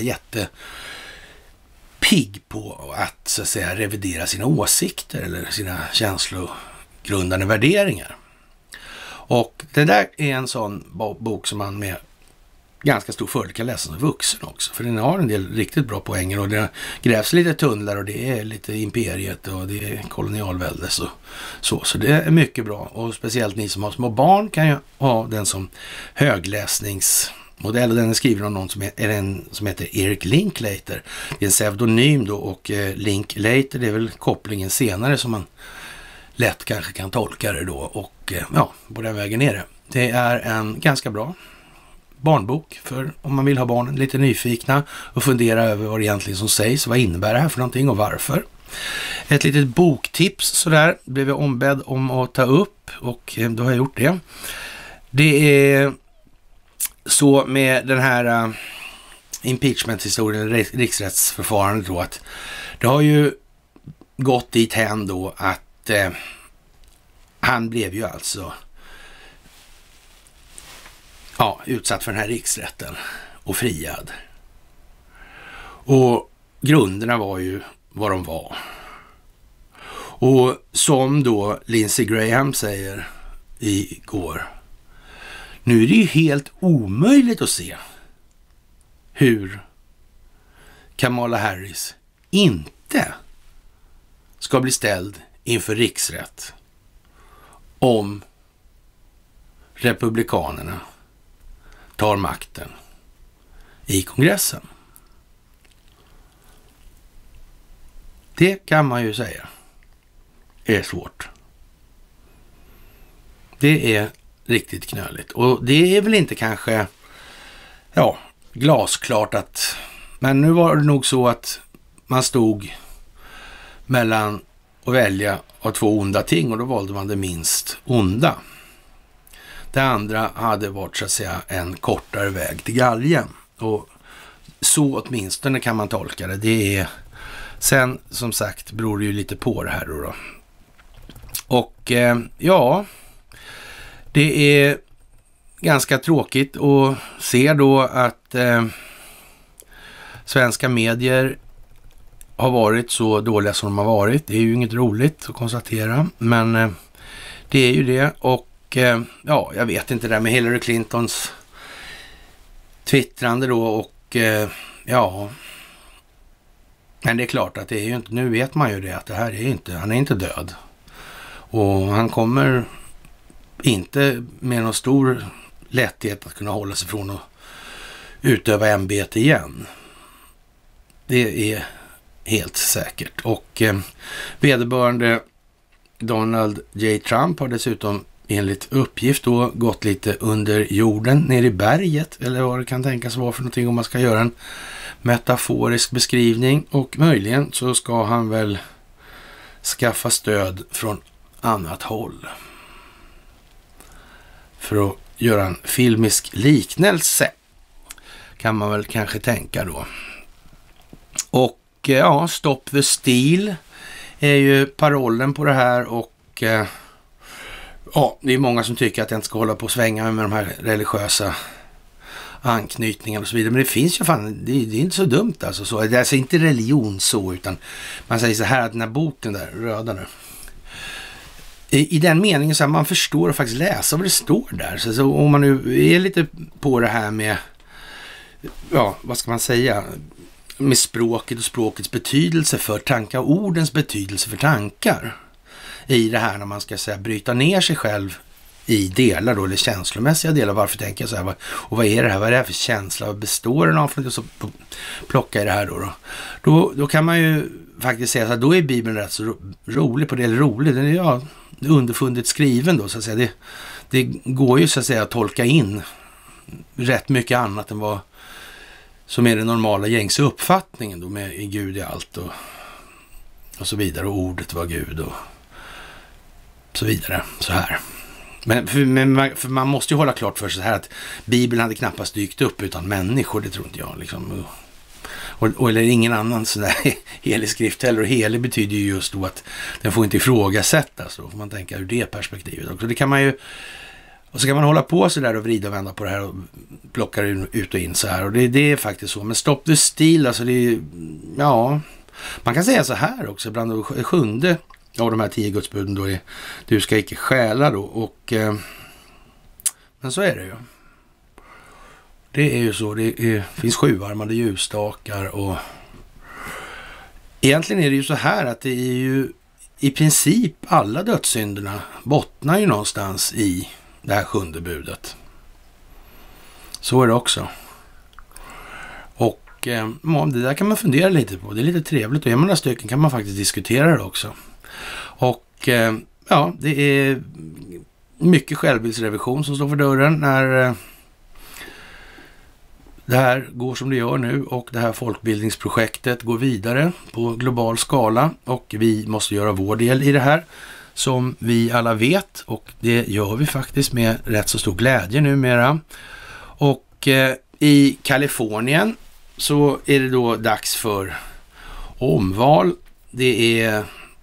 pigg på att så att säga revidera sina åsikter eller sina känslogrundande värderingar. Och det där är en sån bok som man med ganska stor fördel kan läsa som vuxen också, för den har en del riktigt bra poänger, och det grävs lite tunnlar, och det är lite imperiet och det är kolonialvälde så det är mycket bra, och speciellt ni som har små barn kan ju ha den som högläsningsmodell, och den är skriven av någon som heter Eric Linklater. Det är en pseudonym då, och Linklater, det är väl kopplingen senare som man lätt kanske kan tolka det då, och på den vägen är det. Det är en ganska bra barnbok för om man vill ha barnen lite nyfikna och fundera över vad det egentligen som sägs, vad innebär det här för någonting och varför. Ett litet boktips sådär blev jag ombedd om att ta upp, och då har jag gjort det. Det är så med den här impeachment-historien, riksrättsförfarandet då, att det har ju gått dit hän då att han blev ju alltså utsatt för den här riksrätten och friad. Och grunderna var ju vad de var. Och som då Lindsey Graham säger igår, nu är det ju helt omöjligt att se hur Kamala Harris inte ska bli ställd inför riksrätt om republikanerna tar makten i kongressen. Det kan man ju säga är svårt. Det är riktigt knöligt. Och det är väl inte kanske glasklart att... Men nu var det nog så att man stod mellan att välja av två onda ting och då valde man det minst onda. Det andra hade varit så att säga en kortare väg till galgen. Och så åtminstone kan man tolka det. Det är... Sen som sagt beror det ju lite på det här då. Och det är ganska tråkigt att se då att svenska medier har varit så dåliga som de har varit. Det är ju inget roligt att konstatera, men det är ju det. Och jag vet inte det där med Hillary Clintons twittrande då och men det är klart att det är ju inte, nu vet man ju det att det här är inte, han är inte död. Och han kommer inte med någon stor lätthet att kunna hålla sig från att utöva ämbete igen. Det är helt säkert. Och vederbörande Donald J. Trump har dessutom enligt uppgift då gått lite under jorden ner i berget eller vad det kan tänkas vara för någonting om man ska göra en metaforisk beskrivning. Och möjligen så ska han väl skaffa stöd från annat håll för att göra en filmisk liknelse kan man väl kanske tänka då. Och Stop the Steal är ju parollen på det här och det är många som tycker att jag inte ska hålla på och svänga med de här religiösa anknytningar och så vidare. Men det finns ju fan, det är inte så dumt alltså. Så. Det är alltså inte religion så, utan man säger så här att den här boken där, röda nu. I den meningen så att man förstår och faktiskt läsa vad det står där. Så om man nu är lite på det här med, vad ska man säga, med språket och språkets betydelse för tankar och ordens betydelse för tankar. I det här när man ska säga bryta ner sig själv i delar då, eller känslomässiga delar. Varför tänker jag så här? Och vad är det här? Vad är det här för känsla? Vad består den av? För att så plocka i det här då kan man ju faktiskt säga så här, då är Bibeln rätt så rolig på det, eller rolig. Den är underfundigt skriven då så att säga. Det går ju så att säga att tolka in rätt mycket annat än vad som är den normala gängse uppfattningen då med i Gud i allt och så vidare. Och ordet var Gud och så vidare. Så här. Men för man måste ju hålla klart för sig så här att Bibeln hade knappast dykt upp utan människor, det tror inte jag liksom. Eller ingen annan sån där helig skrift heller. Och helig betyder ju just då att den får inte ifrågasättas då, får man tänka ur det perspektivet också. Det kan man ju, och så kan man hålla på så där och vrida och vända på det här och plocka ut och in så här. Och det är faktiskt så. Men Stop the Steal, alltså det är, man kan säga så här också, bland de 7 av de här 10 gudsbuden då är du ska icke stjäla då. Och men så är det ju. Det är ju så. Det finns 7-armade ljusstakar och egentligen är det ju så här att det är ju i princip alla dödssynderna bottnar ju någonstans i det här 7:e budet. Så är det också. Och det där kan man fundera lite på. Det är lite trevligt och är man några stycken kan man faktiskt diskutera det också. Och det är mycket självbildsrevision som står för dörren när det här går som det gör nu och det här folkbildningsprojektet går vidare på global skala och vi måste göra vår del i det här som vi alla vet och det gör vi faktiskt med rätt så stor glädje numera. Och i Kalifornien så är det då dags för omval. Det är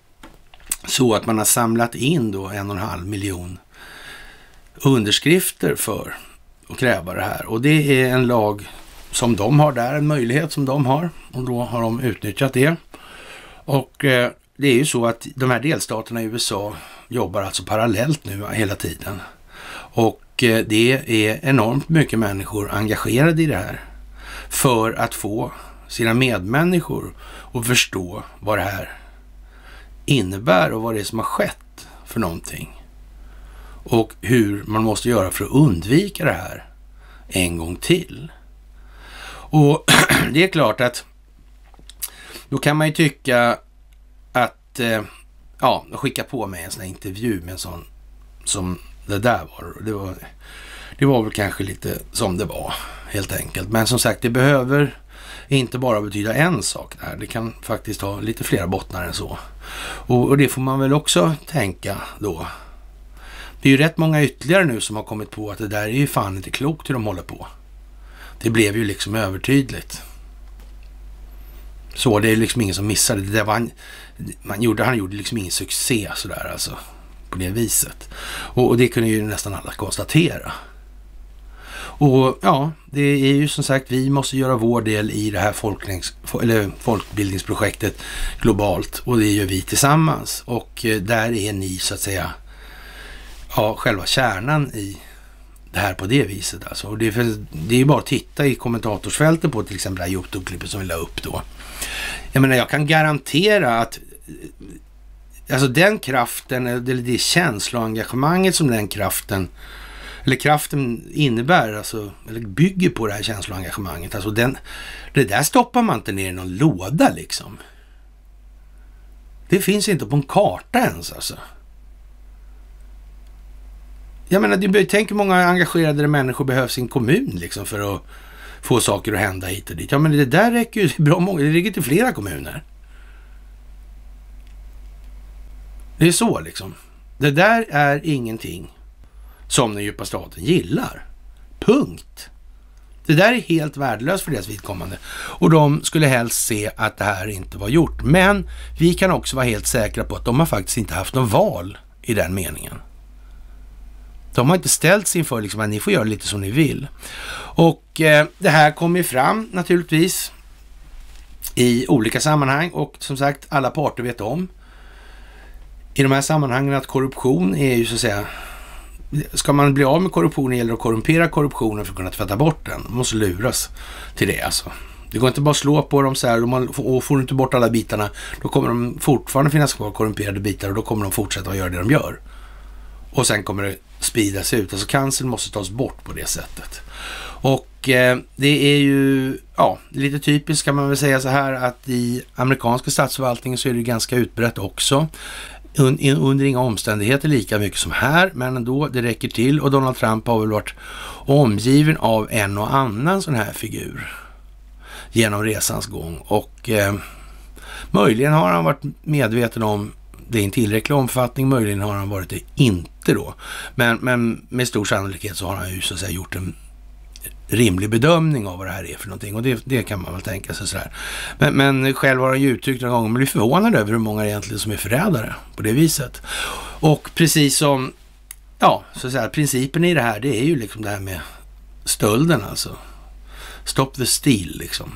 så att man har samlat in då 1,5 miljon underskrifter för att kräva det här. Och det är en lag som de har där, en möjlighet som de har. Och då har de utnyttjat det. Och det är ju så att de här delstaterna i USA jobbar alltså parallellt nu hela tiden. Och det är enormt mycket människor engagerade i det här. För att få sina medmänniskor att förstå vad det här innebär och vad det är som har skett för någonting. Och hur man måste göra för att undvika det här en gång till. Och det är klart att då kan man ju tycka att skicka på mig en sån här intervju med en sån som det där var. Det var väl kanske lite som det var helt enkelt. Men som sagt, det behöver inte bara betyda en sak där. Det kan faktiskt ha lite flera bottnar än så. Och det får man väl också tänka då. Det är ju rätt många ytterligare nu som har kommit på att det där är ju fan inte klokt hur de håller på. Det blev ju liksom övertydligt. Så det är liksom ingen som missade. Det där var han gjorde liksom ingen succé sådär alltså. På det viset. Och det kunde ju nästan alla konstatera. Och ja, det är ju som sagt, vi måste göra vår del i det här folkbildningsprojektet globalt. Och det gör vi tillsammans. Och där är ni så att säga själva kärnan i det här på det viset. Alltså. Och det är ju bara att titta i kommentatorsfältet på till exempel det här YouTube-klippet som vi la upp då. Jag menar, jag kan garantera att alltså den kraften, eller det känsloengagemanget som den kraften innebär, alltså, eller bygger på det här känsloengagemanget. Alltså det där stoppar man inte ner i någon låda liksom. Det finns inte på en karta ens alltså. Jag menar, tänk hur många engagerade människor behövs i en kommun liksom för att få saker att hända hit och dit. Ja, men det där räcker ju bra många. Det räcker till flera kommuner. Det är så liksom. Det där är ingenting som den djupa staten gillar. Punkt. Det där är helt värdelöst för deras vidkommande. Och de skulle helst se att det här inte var gjort. Men vi kan också vara helt säkra på att de har faktiskt inte haft någon val i den meningen. De har inte ställt sig inför liksom att ni får göra lite som ni vill. Och det här kommer ju fram naturligtvis i olika sammanhang. Och som sagt, alla parter vet om i de här sammanhangen att korruption är ju så att säga, ska man bli av med korruption gäller att korrumpera korruptionen för att kunna tvätta bort den. Man måste luras till det alltså. Det går inte bara att slå på dem så här och får du inte bort alla bitarna, då kommer de fortfarande finnas kvar korrumperade bitar och då kommer de fortsätta att göra det de gör. Och sen kommer det spridas ut. Alltså cancern måste tas bort på det sättet. Och det är ju lite typiskt kan man väl säga så här att i amerikanska statsförvaltningen så är det ganska utbrett också. Under inga omständigheter lika mycket som här, men ändå det räcker till. Och Donald Trump har väl varit omgiven av en och annan sån här figur genom resans gång. Och möjligen har han varit medveten om det är en tillräcklig omfattning, möjligen har han varit det inte då. Men med stor sannolikhet så har han ju så att säga gjort en rimlig bedömning av vad det här är för någonting. Och det kan man väl tänka sig sådär. Men själv har han ju uttryckt någon gång, man blir förvånad över hur många egentligen som är förrädare på det viset. Och precis som, så att säga, principen i det här, det är ju liksom det här med stölden alltså. Stop the steal liksom.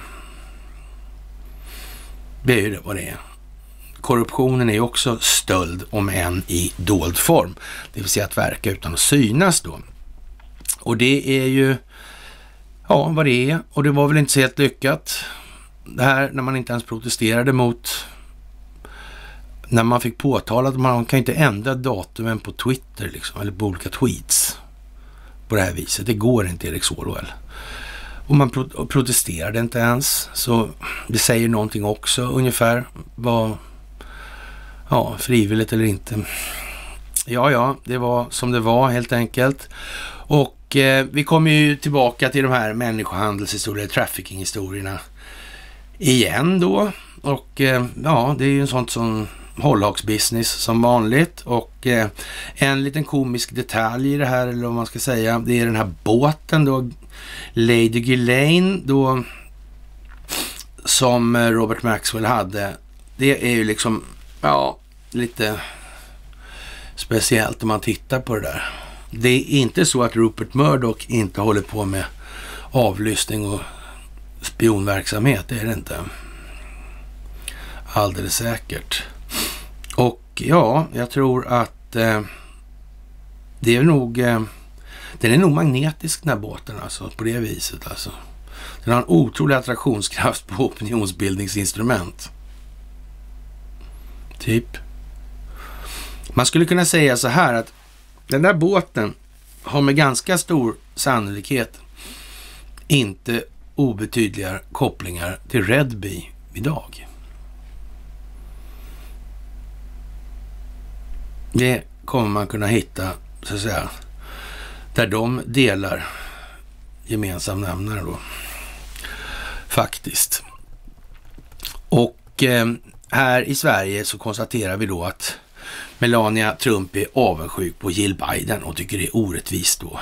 Det är ju det vad det är. Korruptionen är också stöld, om än i dold form. Det vill säga att verka utan att synas då. Och det är ju vad det är. Och det var väl inte så helt lyckat. Det här när man inte ens protesterade mot, när man fick påtalat att man kan inte ändra datumen på Twitter liksom, eller på olika tweets på det här viset. Det går inte, Erik Solwell. Och man protesterade inte ens. Så det säger någonting också ungefär vad frivilligt eller inte. Det var som det var helt enkelt. Och vi kommer ju tillbaka till de här människohandelshistorierna, trafficking-historierna igen då. Och det är ju en sånt som hållhaksbusiness som vanligt. Och en liten komisk detalj i det här, eller vad man ska säga, det är den här båten då, Lady Ghislaine då, som Robert Maxwell hade. Det är ju liksom, lite speciellt om man tittar på det där. Det är inte så att Rupert Murdoch inte håller på med avlyssning och spionverksamhet, det är det inte. Alldeles säkert. Och ja, jag tror att det är nog den är nog magnetisk den här båten alltså, på det viset alltså. Den har en otrolig attraktionskraft på opinionsbildningsinstrument. Typ. Man skulle kunna säga så här att den där båten har med ganska stor sannolikhet inte obetydliga kopplingar till Redby idag. Det kommer man kunna hitta, så att säga, där de delar gemensam nämnare då. Faktiskt. Och här i Sverige så konstaterar vi då att Melania Trump är avundsjuk på Jill Biden och tycker det är orättvist då.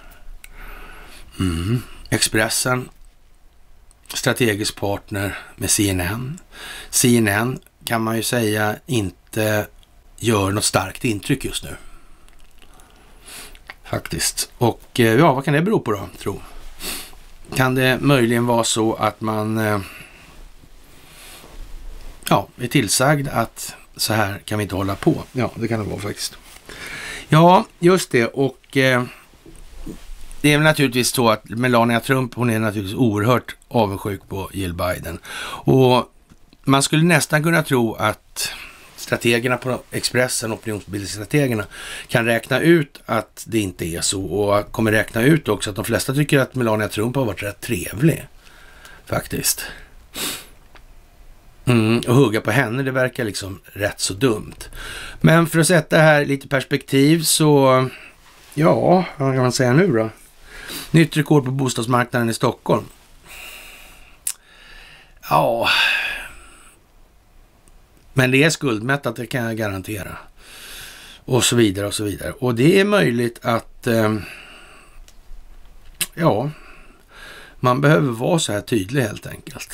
Expressen, strategisk partner med CNN. CNN kan man ju säga inte gör något starkt intryck just nu. Faktiskt. Och ja, vad kan det bero på då, tro? Kan det möjligen vara så att man är tillsagd att så här kan vi inte hålla på? Ja, det kan det vara faktiskt. Ja, just det. Och det är naturligtvis så att Melania Trump, hon är naturligtvis oerhört avundsjuk på Jill Biden. Och man skulle nästan kunna tro att strategerna på Expressen, opinionsbildningsstrategerna, kan räkna ut att det inte är så, och kommer räkna ut också att de flesta tycker att Melania Trump har varit rätt trevlig faktiskt. Och hugga på henne, det verkar liksom rätt så dumt. Men för att sätta här lite perspektiv så, ja, vad kan man säga nu då? Nytt rekord på bostadsmarknaden i Stockholm. Ja, men det är skuldmättat, det kan jag garantera. Och så vidare och så vidare. Och det är möjligt att man behöver vara så här tydlig helt enkelt.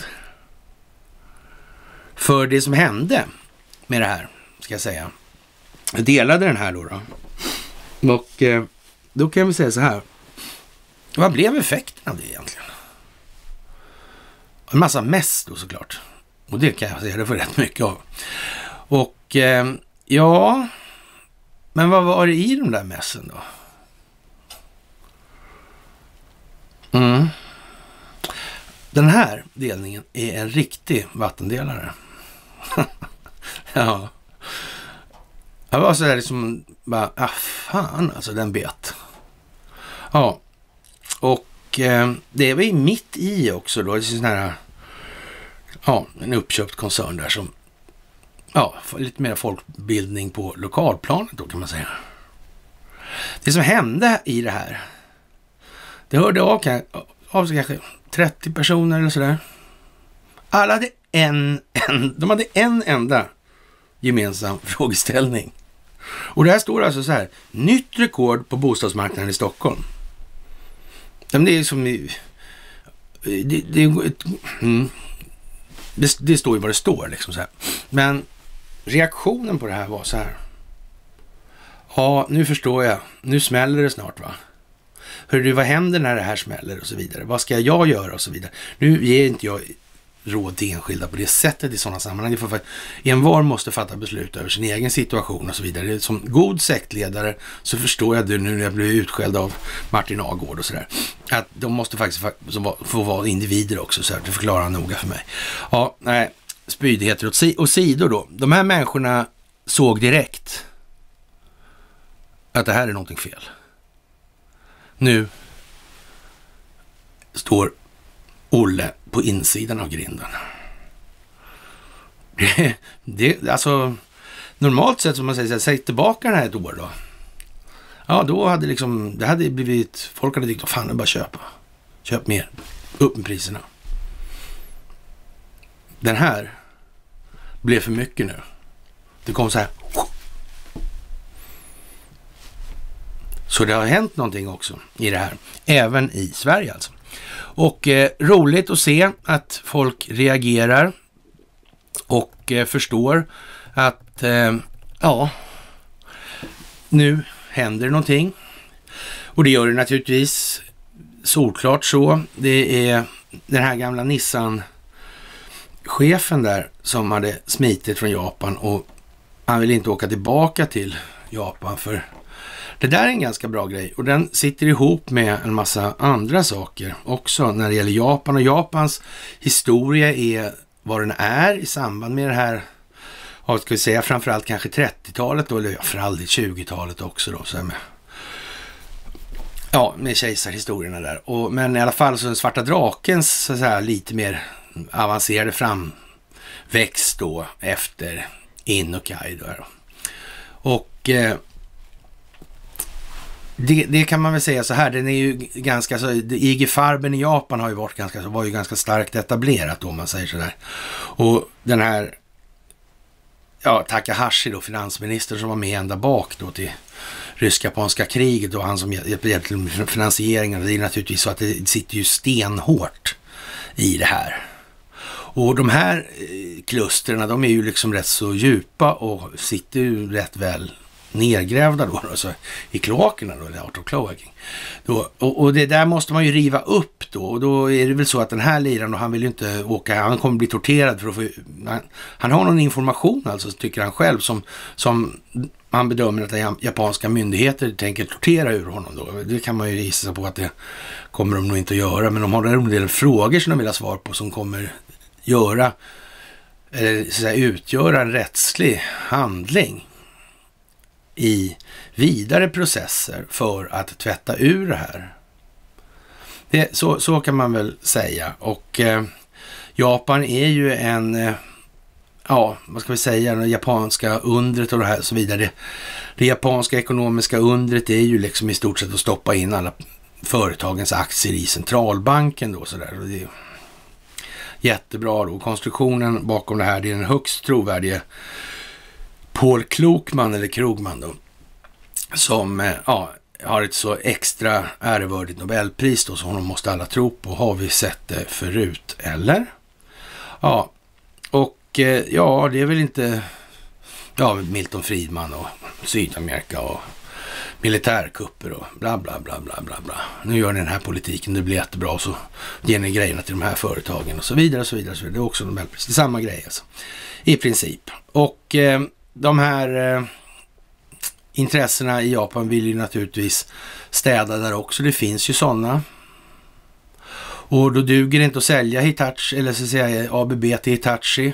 För det som hände med det här, ska jag säga. Jag delade den här då. Och då kan vi säga så här. Vad blev effekten av det egentligen? En massa mess då såklart. Och det kan jag säga, det får rätt mycket av. Och ja, men vad var det i de där mässen då? Den här delningen är en riktig vattendelare. Ja. Jag var så där liksom bara, fan alltså, den bet. Ja. Och det var ju mitt i också då, det är sån här, en uppköpt koncern där som, lite mer folkbildning på lokalplanet då, kan man säga. Det som hände i det här, det hörde av kanske 30 personer eller sådär. Alla hade de hade en enda gemensam frågeställning. Och det här står alltså så här: nytt rekord på bostadsmarknaden i Stockholm. Det är som det står ju vad det står liksom så här. Men reaktionen på det här var så här: ja, nu förstår jag. Nu smäller det snart, va? Hörru, vad händer när det här smäller och så vidare? Vad ska jag göra och så vidare? Nu ger inte jag råd till enskilda på det sättet i sådana sammanhang. Envar måste fatta beslut över sin egen situation och så vidare. Som god sektledare så förstår jag det nu när jag blir utskälld av Martin Agård och sådär. Att de måste faktiskt få vara individer också, så här, det förklarar noga för mig. Ja, nej, spydigheter och sidor då. De här människorna såg direkt att det här är någonting fel. Nu står Olle på insidan av grinden. Alltså, normalt sett som man säger, säg tillbaka den här ett år då. Ja, då hade liksom, det hade blivit, folk hade tyckt, fan, det är bara köpa. Köp mer. Upp med priserna. Den här blev för mycket nu. Det kom så här. Så det har hänt någonting också i det här. Även i Sverige alltså. Och roligt att se att folk reagerar och förstår att ja, nu händer det någonting. Och det gör det naturligtvis solklart så. Det är den här gamla Nissan-chefen där som hade smitit från Japan och han vill inte åka tillbaka till Japan för det där är en ganska bra grej och den sitter ihop med en massa andra saker också när det gäller Japan och Japans historia är vad den är i samband med det här, vad ska vi säga, framförallt kanske 30-talet då, eller för aldrig 20-talet också då, så med kejsarhistorierna där. Men i alla fall så den svarta drakens så att säga, lite mer avancerade framväxt då efter Inokay då. Och det kan man väl säga så här, den är ju ganska så, IG Farben i Japan har ju varit var ju ganska starkt etablerat då, om man säger sådär. Och den här Takahashi då, finansminister som var med ända bak då till rysk-japanska kriget och han som hjälpte till med finansieringen, det är naturligtvis så att det sitter ju stenhårt i det här. Och de här klusterna, de är ju liksom rätt så djupa och sitter ju rätt väl nedgrävda då alltså, i kloakerna då, eller autocloaking. Och det där måste man ju riva upp då, och då är det väl så att den här liran då, han vill ju inte åka, han kommer bli torterad för att få, han har någon information alltså, tycker han själv, som han bedömer att japanska myndigheter tänker tortera ur honom då. Det kan man ju gissa på att det kommer de nog inte att göra, men de har en del frågor som de vill ha svar på som kommer göra, eller så att säga, utgöra en rättslig handling i vidare processer för att tvätta ur det här. Så kan man väl säga. Och Japan är ju en, vad ska vi säga, det japanska undret och det här och så vidare. Det japanska ekonomiska undret är ju liksom i stort sett att stoppa in alla företagens aktier i centralbanken då, så där. Och det är jättebra då. Konstruktionen bakom det här, det är den högst trovärdige Paul Krugman eller Krugman då, som har ett så extra ärevördigt Nobelpris då, som honom måste alla tro på. Har vi sett det förut, eller? Ja, och det är väl inte Milton Friedman och Sydamerika och militärkupper och bla bla bla bla bla bla. Nu gör ni den här politiken, det blir jättebra, och så ger ni grejerna till de här företagen och så vidare och så vidare. Det är också Nobelpris, det är samma grej alltså, i princip. Och de här intressena i Japan vill ju naturligtvis städa där också. Det finns ju sådana. Och då duger det inte att sälja Hitachi, eller så att säga ABB till Hitachi.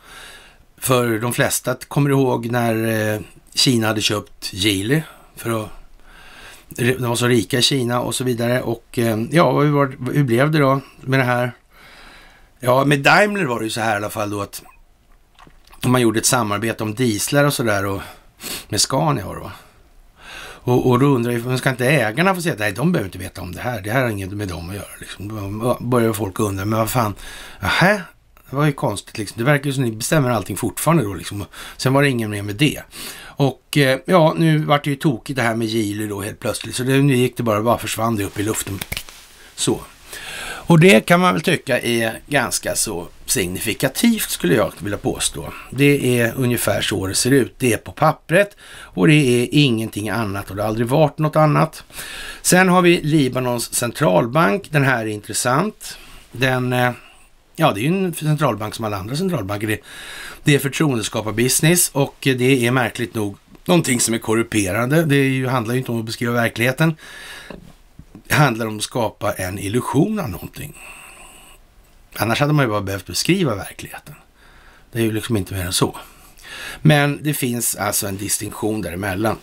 För de flesta kommer ihåg när Kina hade köpt Geely för att de var så rika i Kina och så vidare. Och hur blev det då med det här? Ja, med Daimler var det ju så här i alla fall då, att man gjorde ett samarbete om dieslar och sådär, och med Scania då. Och då undrar jag, ska inte ägarna få säga att nej, de behöver inte veta om det här har inget med dem att göra liksom. Då börjar folk undra, men vad fan, det var ju konstigt liksom. Det verkar ju som att ni bestämmer allting fortfarande då liksom. Sen var det ingen mer med det. Och nu vart det ju tokigt det här med Geely då helt plötsligt, så nu gick det bara försvann det upp i luften. Så. Och det kan man väl tycka är ganska så signifikativt, skulle jag vilja påstå. Det är ungefär så det ser ut. Det är på pappret och det är ingenting annat, och det har aldrig varit något annat. Sen har vi Libanons centralbank. Den här är intressant. Den, det är ju en centralbank som alla andra centralbanker. Det är förtroendeskaparbusiness, och det är märkligt nog någonting som är korrumperande. Det handlar ju inte om att beskriva verkligheten. Det handlar om att skapa en illusion av någonting. Annars hade man ju bara behövt beskriva verkligheten. Det är ju liksom inte mer än så. Men det finns alltså en distinktion däremellan.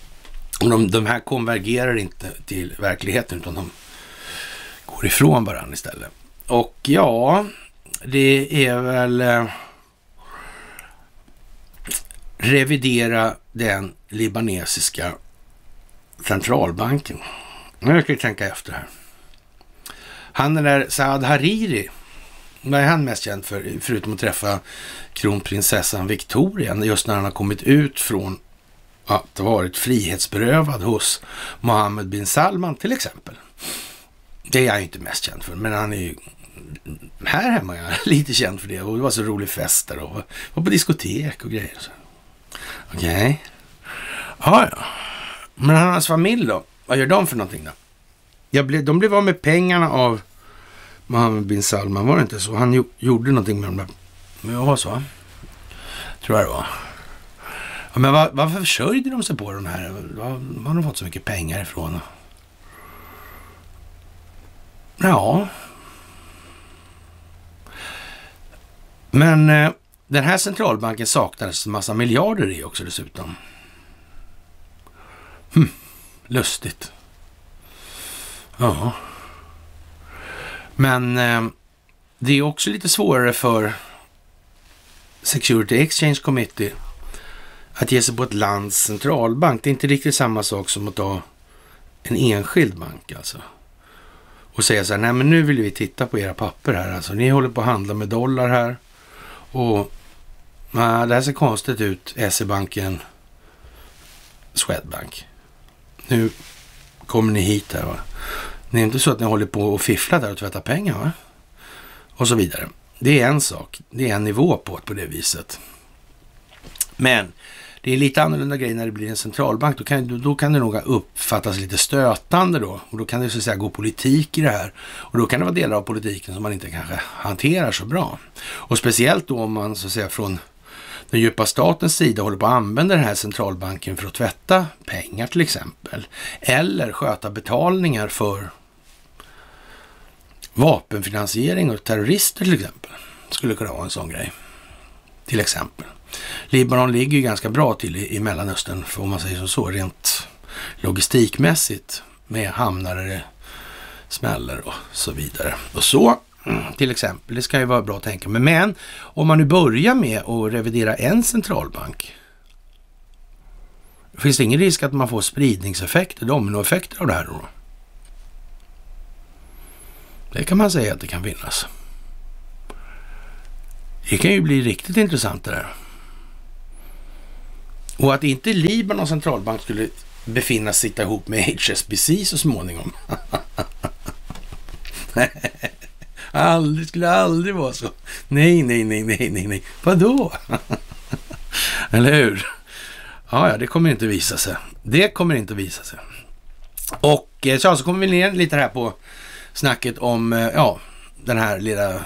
De här konvergerar inte till verkligheten, utan de går ifrån varandra istället. Och det är väl revidera den libanesiska centralbanken. Nu ska jag tänka efter här. Han den där Saad Hariri, vad är han mest känd för, förutom att träffa kronprinsessan Victoria, just när han har kommit ut från att ha varit frihetsberövad hos Mohammed bin Salman till exempel. Det är jag inte mest känd för, men han är ju här hemma lite känd för det, och det var så rolig fest där och var på diskotek och grejer. Okej. Ja. Men hans familj då? Vad gör de för någonting då? De blev av med pengarna av Mohammed bin Salman, var det inte så? Han gjorde någonting med dem där. Men jag var så. Tror jag det var. Ja, men varför försörjde de sig på de här? Var har de fått så mycket pengar ifrån? Ja. Men den här centralbanken saknades en massa miljarder i också dessutom. Lustigt. Ja. Men det är också lite svårare för Security Exchange Committee att ge sig på ett lands centralbank. Det är inte riktigt samma sak som att ta en enskild bank alltså. Och säga så här, nej men nu vill vi titta på era papper här. Alltså ni håller på att handla med dollar här. Och det här ser konstigt ut, SE-banken, Swedbank. Nu kommer ni hit här va. Det är inte så att ni håller på och fifflar där och tvättar pengar va? Och så vidare. Det är en sak. Det är en nivå på det viset. Men det är lite annorlunda grej när det blir en centralbank. Då kan det nog uppfattas lite stötande då. Och då kan det så att säga gå politik i det här. Och då kan det vara delar av politiken som man inte kanske hanterar så bra. Och speciellt då om man så att säga från den djupa statens sida håller på att använda den här centralbanken för att tvätta pengar till exempel. Eller sköta betalningar för vapenfinansiering och terrorister till exempel. Skulle kunna vara en sån grej. Till exempel. Libanon ligger ju ganska bra till i Mellanöstern, för om man säger så rent logistikmässigt, med hamnar där det smäller och så vidare. Och så till exempel, det ska ju vara bra att tänka. Men om man nu börjar med att revidera en centralbank, finns det ingen risk att man får spridningseffekter, dominoeffekter av det här då? Det kan man säga att det kan finnas. Det kan ju bli riktigt intressant det där. Och att inte Libanons centralbank skulle sitta ihop med HSBC så småningom. Skulle aldrig vara så. Nej. Vadå? Eller hur? Ja, det kommer inte visa sig. Och så kommer vi ner lite här på snacket om den här lilla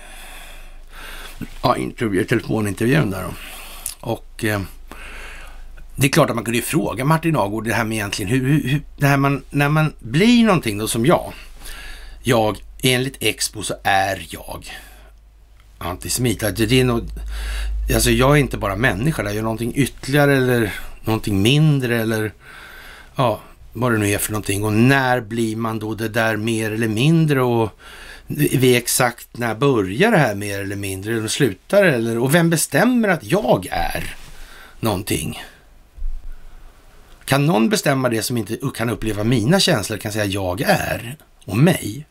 telefonintervjun där då. Och det är klart att man kunde ju fråga Martin Agård det här med egentligen hur det här när man blir någonting då som jag enligt Expo så är jag antisemit. Det är nog, alltså jag är inte bara människa, jag är någonting ytterligare eller någonting mindre eller vad det nu är för någonting. Och när blir man då det där mer eller mindre, och vi exakt när börjar det här mer eller mindre eller slutar eller, och vem bestämmer att jag är någonting? Kan någon bestämma det som inte kan uppleva mina känslor, kan säga jag är och mig?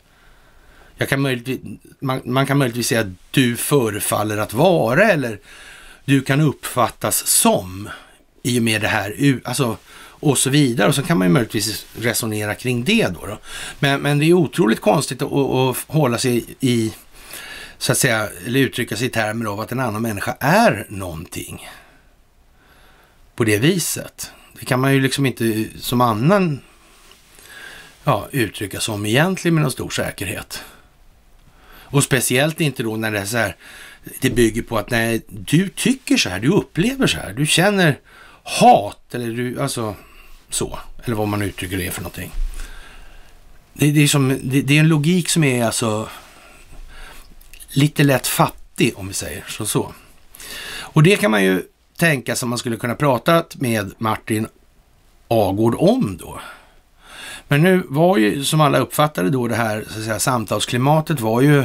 Man kan möjligtvis säga att du förefaller att vara, eller du kan uppfattas som i och med det här, alltså, och så vidare. Och så kan man ju möjligtvis resonera kring det då. Men det är otroligt konstigt att hålla sig i, så att säga, eller uttrycka sig i termer av att en annan människa är någonting på det viset. Det kan man ju liksom inte som annan uttrycka som egentligen med någon stor säkerhet. Och speciellt inte då när det är så här, det bygger på att nej, du tycker så här, du upplever så här, du känner hat eller du, alltså så, eller vad man uttrycker det för någonting. Det är en logik som är alltså lite lätt fattig, om vi säger så. Och det kan man ju tänka som man skulle kunna prata med Martin Agård om då. Men nu var ju, som alla uppfattade då, det här så att säga, samtalsklimatet var ju,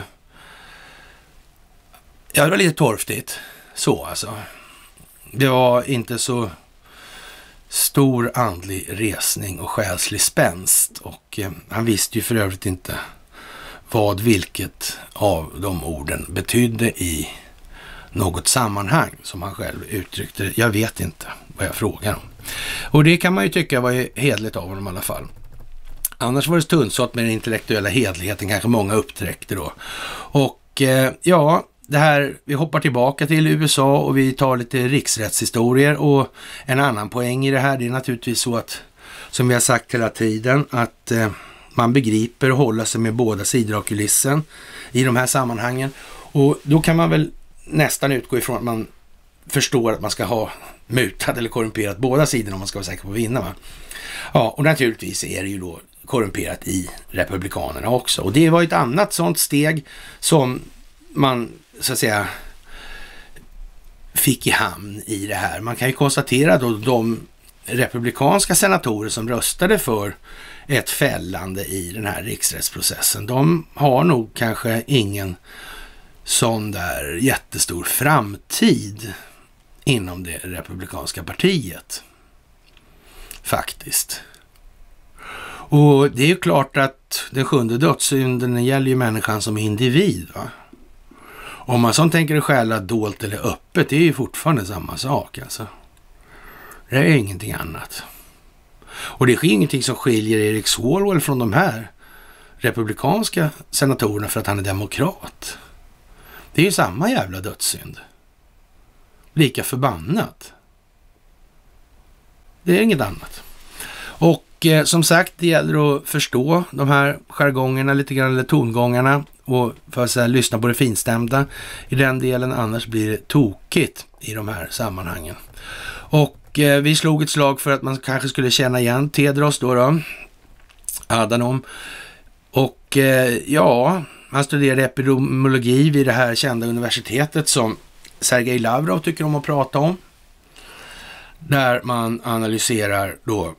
det var lite torftigt så alltså. Det var inte så stor andlig resning och själslig spänst, och han visste ju för övrigt inte vilket av de orden betydde i något sammanhang, som han själv uttryckte det. Jag vet inte vad jag frågar om. Och det kan man ju tycka var hedligt av honom i alla fall. Annars var det tunnsått med den intellektuella hedligheten, kanske många uppträckte då. Och det här, vi hoppar tillbaka till USA och vi tar lite riksrättshistorier, och en annan poäng i det här, det är naturligtvis så att, som vi har sagt hela tiden, att man begriper och håller sig med båda sidor av kulissen i de här sammanhangen. Och då kan man väl nästan utgå ifrån att man förstår att man ska ha mutat eller korrumperat båda sidorna om man ska vara säker på att vinna, va? Ja, och naturligtvis är det ju då korrumperat i republikanerna också. Och det var ett annat sånt steg som man, så att säga, fick i hamn i det här. Man kan ju konstatera då de republikanska senatorer som röstade för ett fällande i den här riksrättsprocessen, de har nog kanske ingen sån där jättestor framtid inom det republikanska partiet. Faktiskt. Och det är ju klart att den 7:e dödssynden gäller ju människan som individ, va? Om man sånt tänker stjäla dolt eller öppet, det är ju fortfarande samma sak alltså. Det är ingenting annat. Och det är ingenting som skiljer Erik Swalwell från de här republikanska senatorerna för att han är demokrat. Det är ju samma jävla dödssynd. Lika förbannat. Det är inget annat. Och som sagt, det gäller att förstå de här jargongerna lite grann, eller tongångarna, och för att säga, lyssna på det finstämda i den delen, annars blir det tokigt i de här sammanhangen. Och vi slog ett slag för att man kanske skulle känna igen Tedros då, Adhanom. Och ja, han studerade epidemiologi vid det här kända universitetet som Sergej Lavrov tycker om att prata om. Där man analyserar då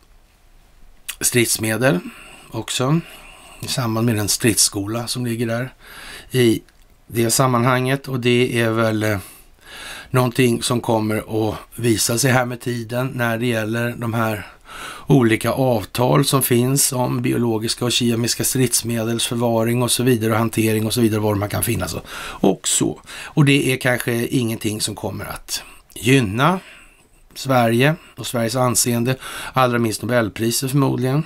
stridsmedel också i samband med den stridsskola som ligger där i det sammanhanget. Och det är väl någonting som kommer att visa sig här med tiden när det gäller de här olika avtal som finns om biologiska och kemiska stridsmedels förvaring och så vidare, och hantering och så vidare, var man kan finnas och så. Och det är kanske ingenting som kommer att gynna Sverige och Sveriges anseende, allra minst Nobelpriset förmodligen.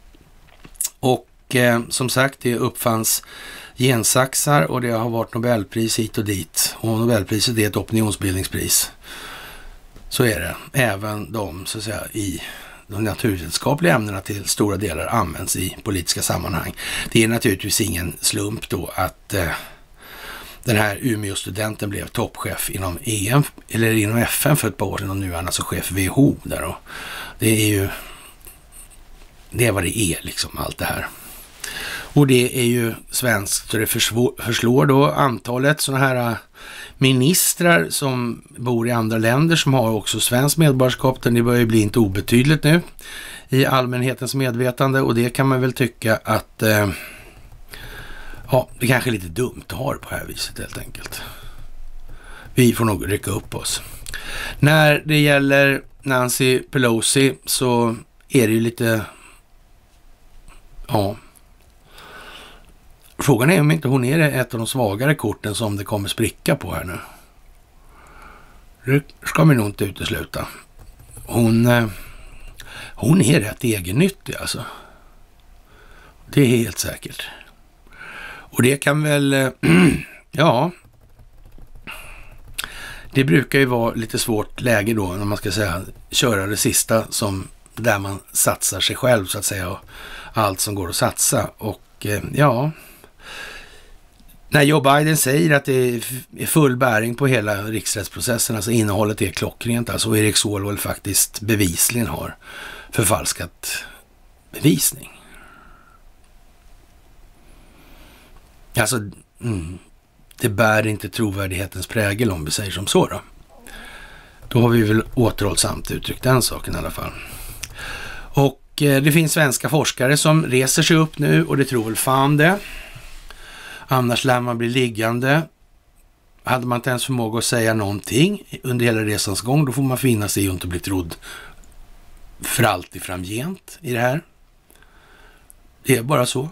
Och som sagt, det uppfanns gensaxar och det har varit Nobelpris hit och dit. Och Nobelpriset är ett opinionsbildningspris. Så är det. Även de, så att säga, i de naturvetenskapliga ämnena till stora delar används i politiska sammanhang. Det är naturligtvis ingen slump då att den här Umeå-studenten blev toppchef inom EM, eller inom FN för ett par år sedan, och nu är han alltså chef för WHO där. Och det är ju, det är vad det är liksom, allt det här. Och det är ju svenskt, så det förslår då antalet sådana här ministrar som bor i andra länder som har också svensk medborgarskap. Det börjar ju bli inte obetydligt nu i allmänhetens medvetande, och det kan man väl tycka att ja, det kanske är lite dumt att ha det på det här viset helt enkelt. Vi får nog rycka upp oss. När det gäller Nancy Pelosi så är det ju lite, ja, frågan är om inte hon är ett av de svagare korten som det kommer spricka på här nu. Det ska vi nog inte utesluta. Hon är rätt egennyttig alltså. Det är helt säkert. Och det kan väl, ja, det brukar ju vara lite svårt läge då när man ska säga köra det sista som där man satsar sig själv så att säga, och allt som går att satsa. Och ja, när Joe Biden säger att det är full bäring på hela riksrättsprocessen, alltså innehållet är klockrent, alltså Erik Swalwell faktiskt bevisligen har förfalskat bevisning. Alltså, det bär inte trovärdighetens prägel om vi säger som så då. Då har vi väl återhållsamt uttryckt den saken i alla fall. Och det finns svenska forskare som reser sig upp nu, och det tror väl fan det. Annars lär man bli liggande. Hade man inte ens förmåga att säga någonting under hela resans gång, då får man finna sig i att inte bli trodd för alltid framgent i det här. Det är bara så.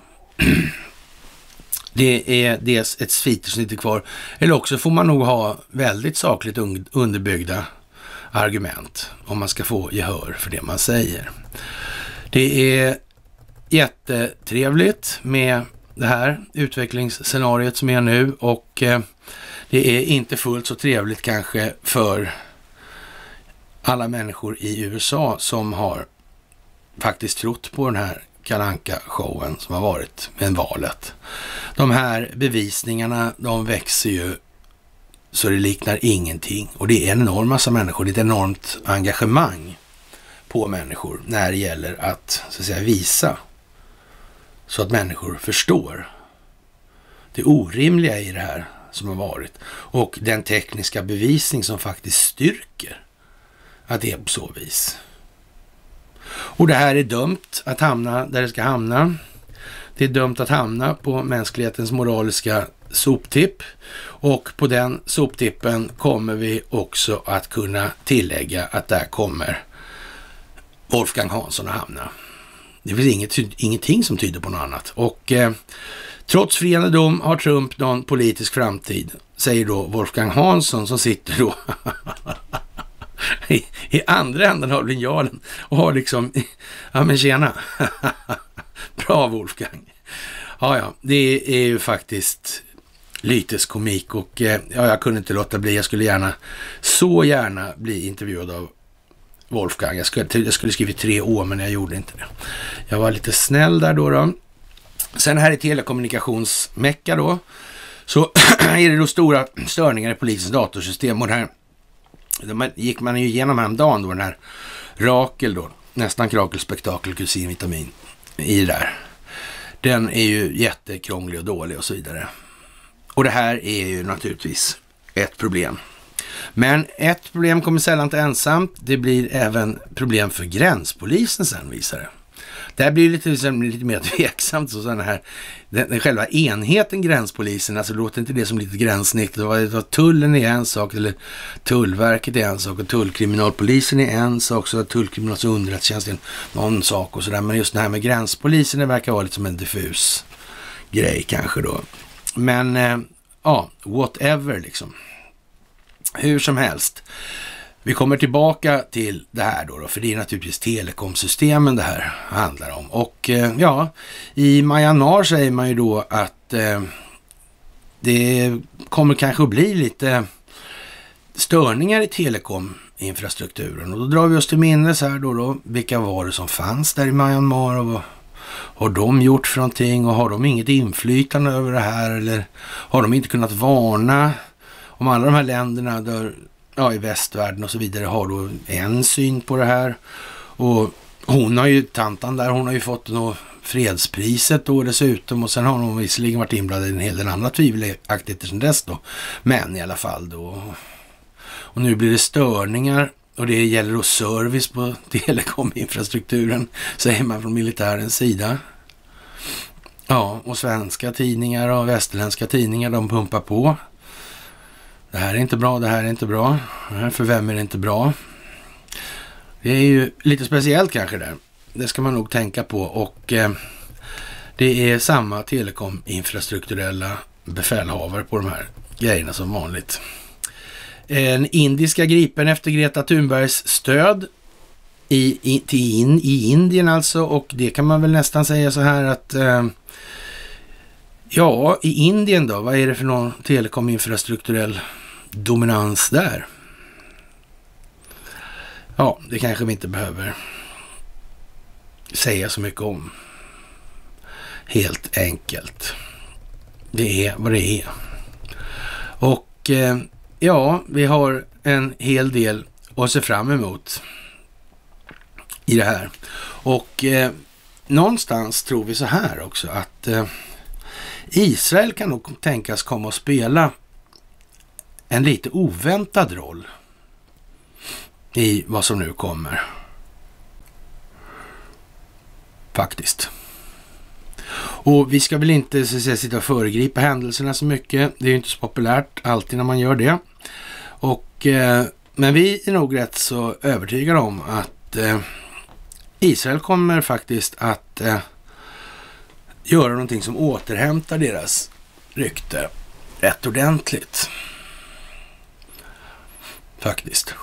Det är dels ett sviter som sitter kvar, eller också får man nog ha väldigt sakligt underbyggda argument om man ska få gehör för det man säger. Det är jättetrevligt med det här utvecklingsscenariot som är nu, och det är inte fullt så trevligt kanske för alla människor i USA som har faktiskt trott på den här Kalle Anka-showen som har varit med valet. De här bevisningarna, de växer ju så det liknar ingenting, och det är en enorm massa människor, det är ett enormt engagemang på människor när det gäller att, så att säga, visa så att människor förstår det orimliga i det här som har varit och den tekniska bevisning som faktiskt styrker att det är på så vis. Och det här är dömt att hamna där det ska hamna. Det är dömt att hamna på mänsklighetens moraliska soptipp, och på den soptippen kommer vi också att kunna tillägga att där kommer Wolfgang Hansson att hamna. Det finns ingenting som tyder på något annat. Och trots friande dom har Trump någon politisk framtid, säger då Wolfgang Hansson, som sitter då i andra änden av linjalen och har liksom, ja men tjena, bra Wolfgang. Ja, det är ju faktiskt lyteskomik, och ja, jag kunde inte låta bli. Jag skulle så gärna bli intervjuad av Wolfgang. Jag skulle skrivit 3 år, men jag gjorde inte det. Jag var lite snäll där då. Sen här i telekommunikationsmecka då, så är det då stora störningar i polisens datorsystem, och det här gick man ju igenom häromdagen då, den här Rakel då, nästan krakelspektakel kusinvitamin i det där. Den är ju jättekrånglig och dålig och så vidare. Och det här är ju naturligtvis ett problem. Men ett problem kommer sällan till ensamt. Det blir även problem för gränspolisen sen, visar det. Det här blir lite mer tveksamt. Så den här, den själva enheten gränspolisen, alltså låter inte det som lite gränssnitt. Tullen är en sak, eller Tullverket är en sak, och tullkriminalpolisen är en sak, så tullkriminals underrättelsetjänst är någon sak och sådär. Men just det här med gränspolisen, det verkar vara lite som en diffus grej kanske då. Men ja, whatever liksom. Hur som helst. Vi kommer tillbaka till det här då, för det är naturligtvis telekomsystemen det här handlar om. Och ja, i Myanmar säger man ju då att det kommer kanske att bli lite störningar i telekominfrastrukturen. Och då drar vi oss till minnes här då vilka var det som fanns där i Myanmar, och vad har de gjort för någonting, och har de inget inflytande över det här, eller har de inte kunnat varna om alla de här länderna där, ja, i västvärlden och så vidare, har då en syn på det här. Och hon har ju, tantan där, hon har ju fått något fredspriset då dessutom, och sen har hon visserligen varit inblandad i en hel del andra tvivelaktigheter sedan dess då, men i alla fall då. Och nu blir det störningar, och det gäller då service på telekominfrastrukturen, säger man från militärens sida. Ja, och svenska tidningar och västerländska tidningar, de pumpar på. Det här är inte bra, det här är inte bra. För vem är det inte bra? Det är ju lite speciellt kanske där. Det ska man nog tänka på, och det är samma telekominfrastrukturella befälhavare på de här grejerna som vanligt. En indiska gripen efter Greta Thunbergs stöd i Indien alltså, och det kan man väl nästan säga så här att ja, i Indien då, vad är det för någon telekominfrastrukturell dominans där? Ja, det kanske vi inte behöver säga så mycket om. Helt enkelt. Det är vad det är. Och ja, vi har en hel del att se fram emot i det här. Och någonstans tror vi så här också, att Israel kan nog tänkas komma att spela en lite oväntad roll i vad som nu kommer. Faktiskt. Och vi ska väl inte så att säga, sitta och föregripa händelserna så mycket. Det är ju inte så populärt alltid när man gör det. Och, men vi är nog rätt så övertygade om att Israel kommer faktiskt att göra någonting som återhämtar deras rykte rätt ordentligt. Faktiskt.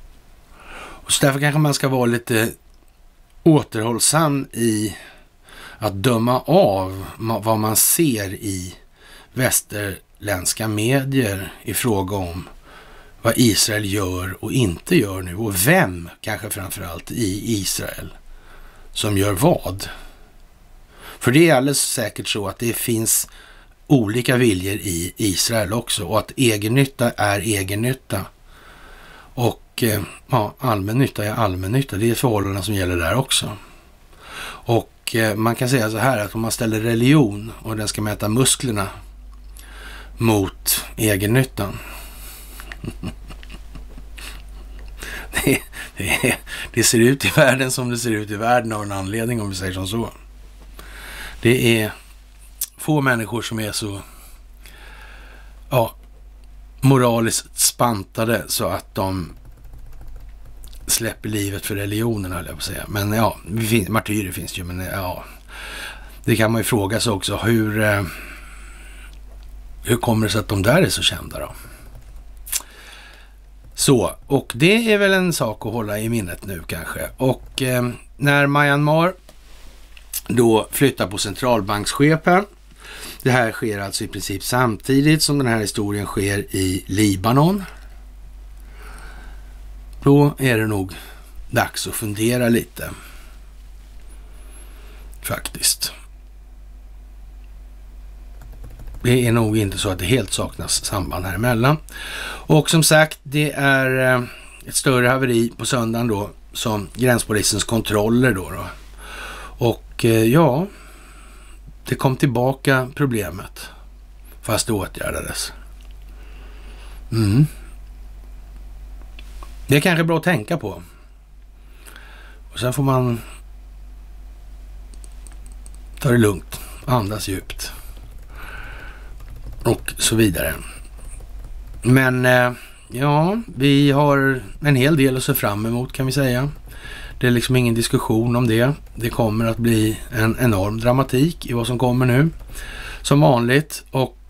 Och så därför kanske man ska vara lite återhållsam i att döma av vad man ser i västerländska medier i fråga om vad Israel gör och inte gör nu, och vem kanske framförallt i Israel som gör vad. För det är alldeles säkert så att det finns olika viljor i Israel också, och att egennytta är egennytta och allmännytta är allmännytta. Det är förhållanden som gäller där också. Och man kan säga så här, att om man ställer religion och den ska mäta musklerna mot egennyttan, det ser ut i världen som det ser ut i världen av en anledning, om vi säger som så. Det är få människor som är så moraliskt spantade så att de släpper livet för religionen, höll jag på att säga. Men martyrer finns det ju, men det kan man ju fråga sig också. Hur kommer det sig att de där är så kända då? Så, och det är väl en sak att hålla i minnet nu kanske. Och när Myanmar då flyttar på centralbankschefen, det här sker alltså i princip samtidigt som den här historien sker i Libanon, då är det nog dags att fundera lite. Faktiskt. Det är nog inte så att det helt saknas samband här emellan. Och som sagt, det är ett större haveri på söndagen då, som gränspolisens kontroller då. Och det kom tillbaka problemet, fast det åtgärdades. Det är kanske bra att tänka på. Och sen får man ta det lugnt, andas djupt och så vidare. Men vi har en hel del att se fram emot, kan vi säga. Det är liksom ingen diskussion om det. Det kommer att bli en enorm dramatik i vad som kommer nu, som vanligt. Och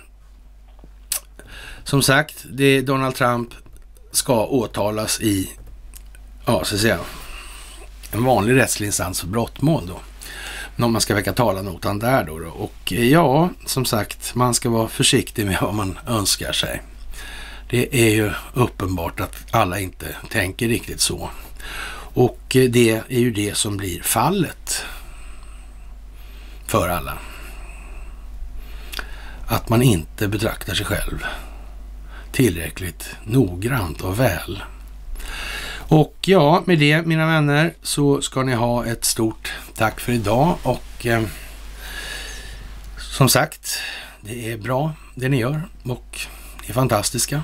som sagt, Donald Trump ska åtalas i så att säga en vanlig rättslig instans för brottmål då. Om man ska väcka talannotan där då. Och som sagt, man ska vara försiktig med vad man önskar sig. Det är ju uppenbart att alla inte tänker riktigt så. Och det är ju det som blir fallet för alla. Att man inte betraktar sig själv tillräckligt noggrant och väl. Och med det, mina vänner, så ska ni ha ett stort tack för idag. Och som sagt, det är bra det ni gör och det är fantastiska.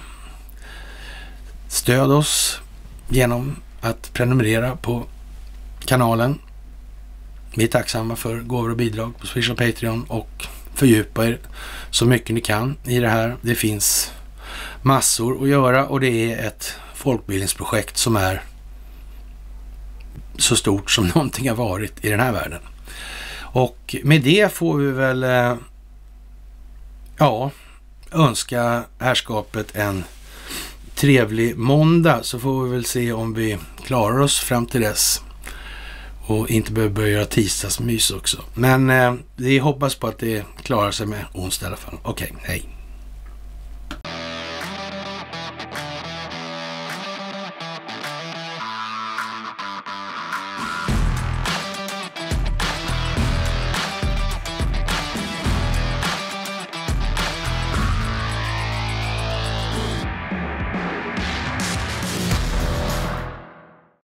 Stöd oss genom att prenumerera på kanalen. Vi är tacksamma för gåvor och bidrag på Swish och Patreon, och fördjupa er så mycket ni kan i det här. Det finns massor att göra, och det är ett folkbildningsprojekt som är så stort som någonting har varit i den här världen. Och med det får vi väl önska herrskapet en trevlig måndag, så får vi väl se om vi klarar oss fram till dess och inte behöver börja göra tisdagsmys också. Men vi hoppas på att det klarar sig med onsdag i alla fall. Okej, hej.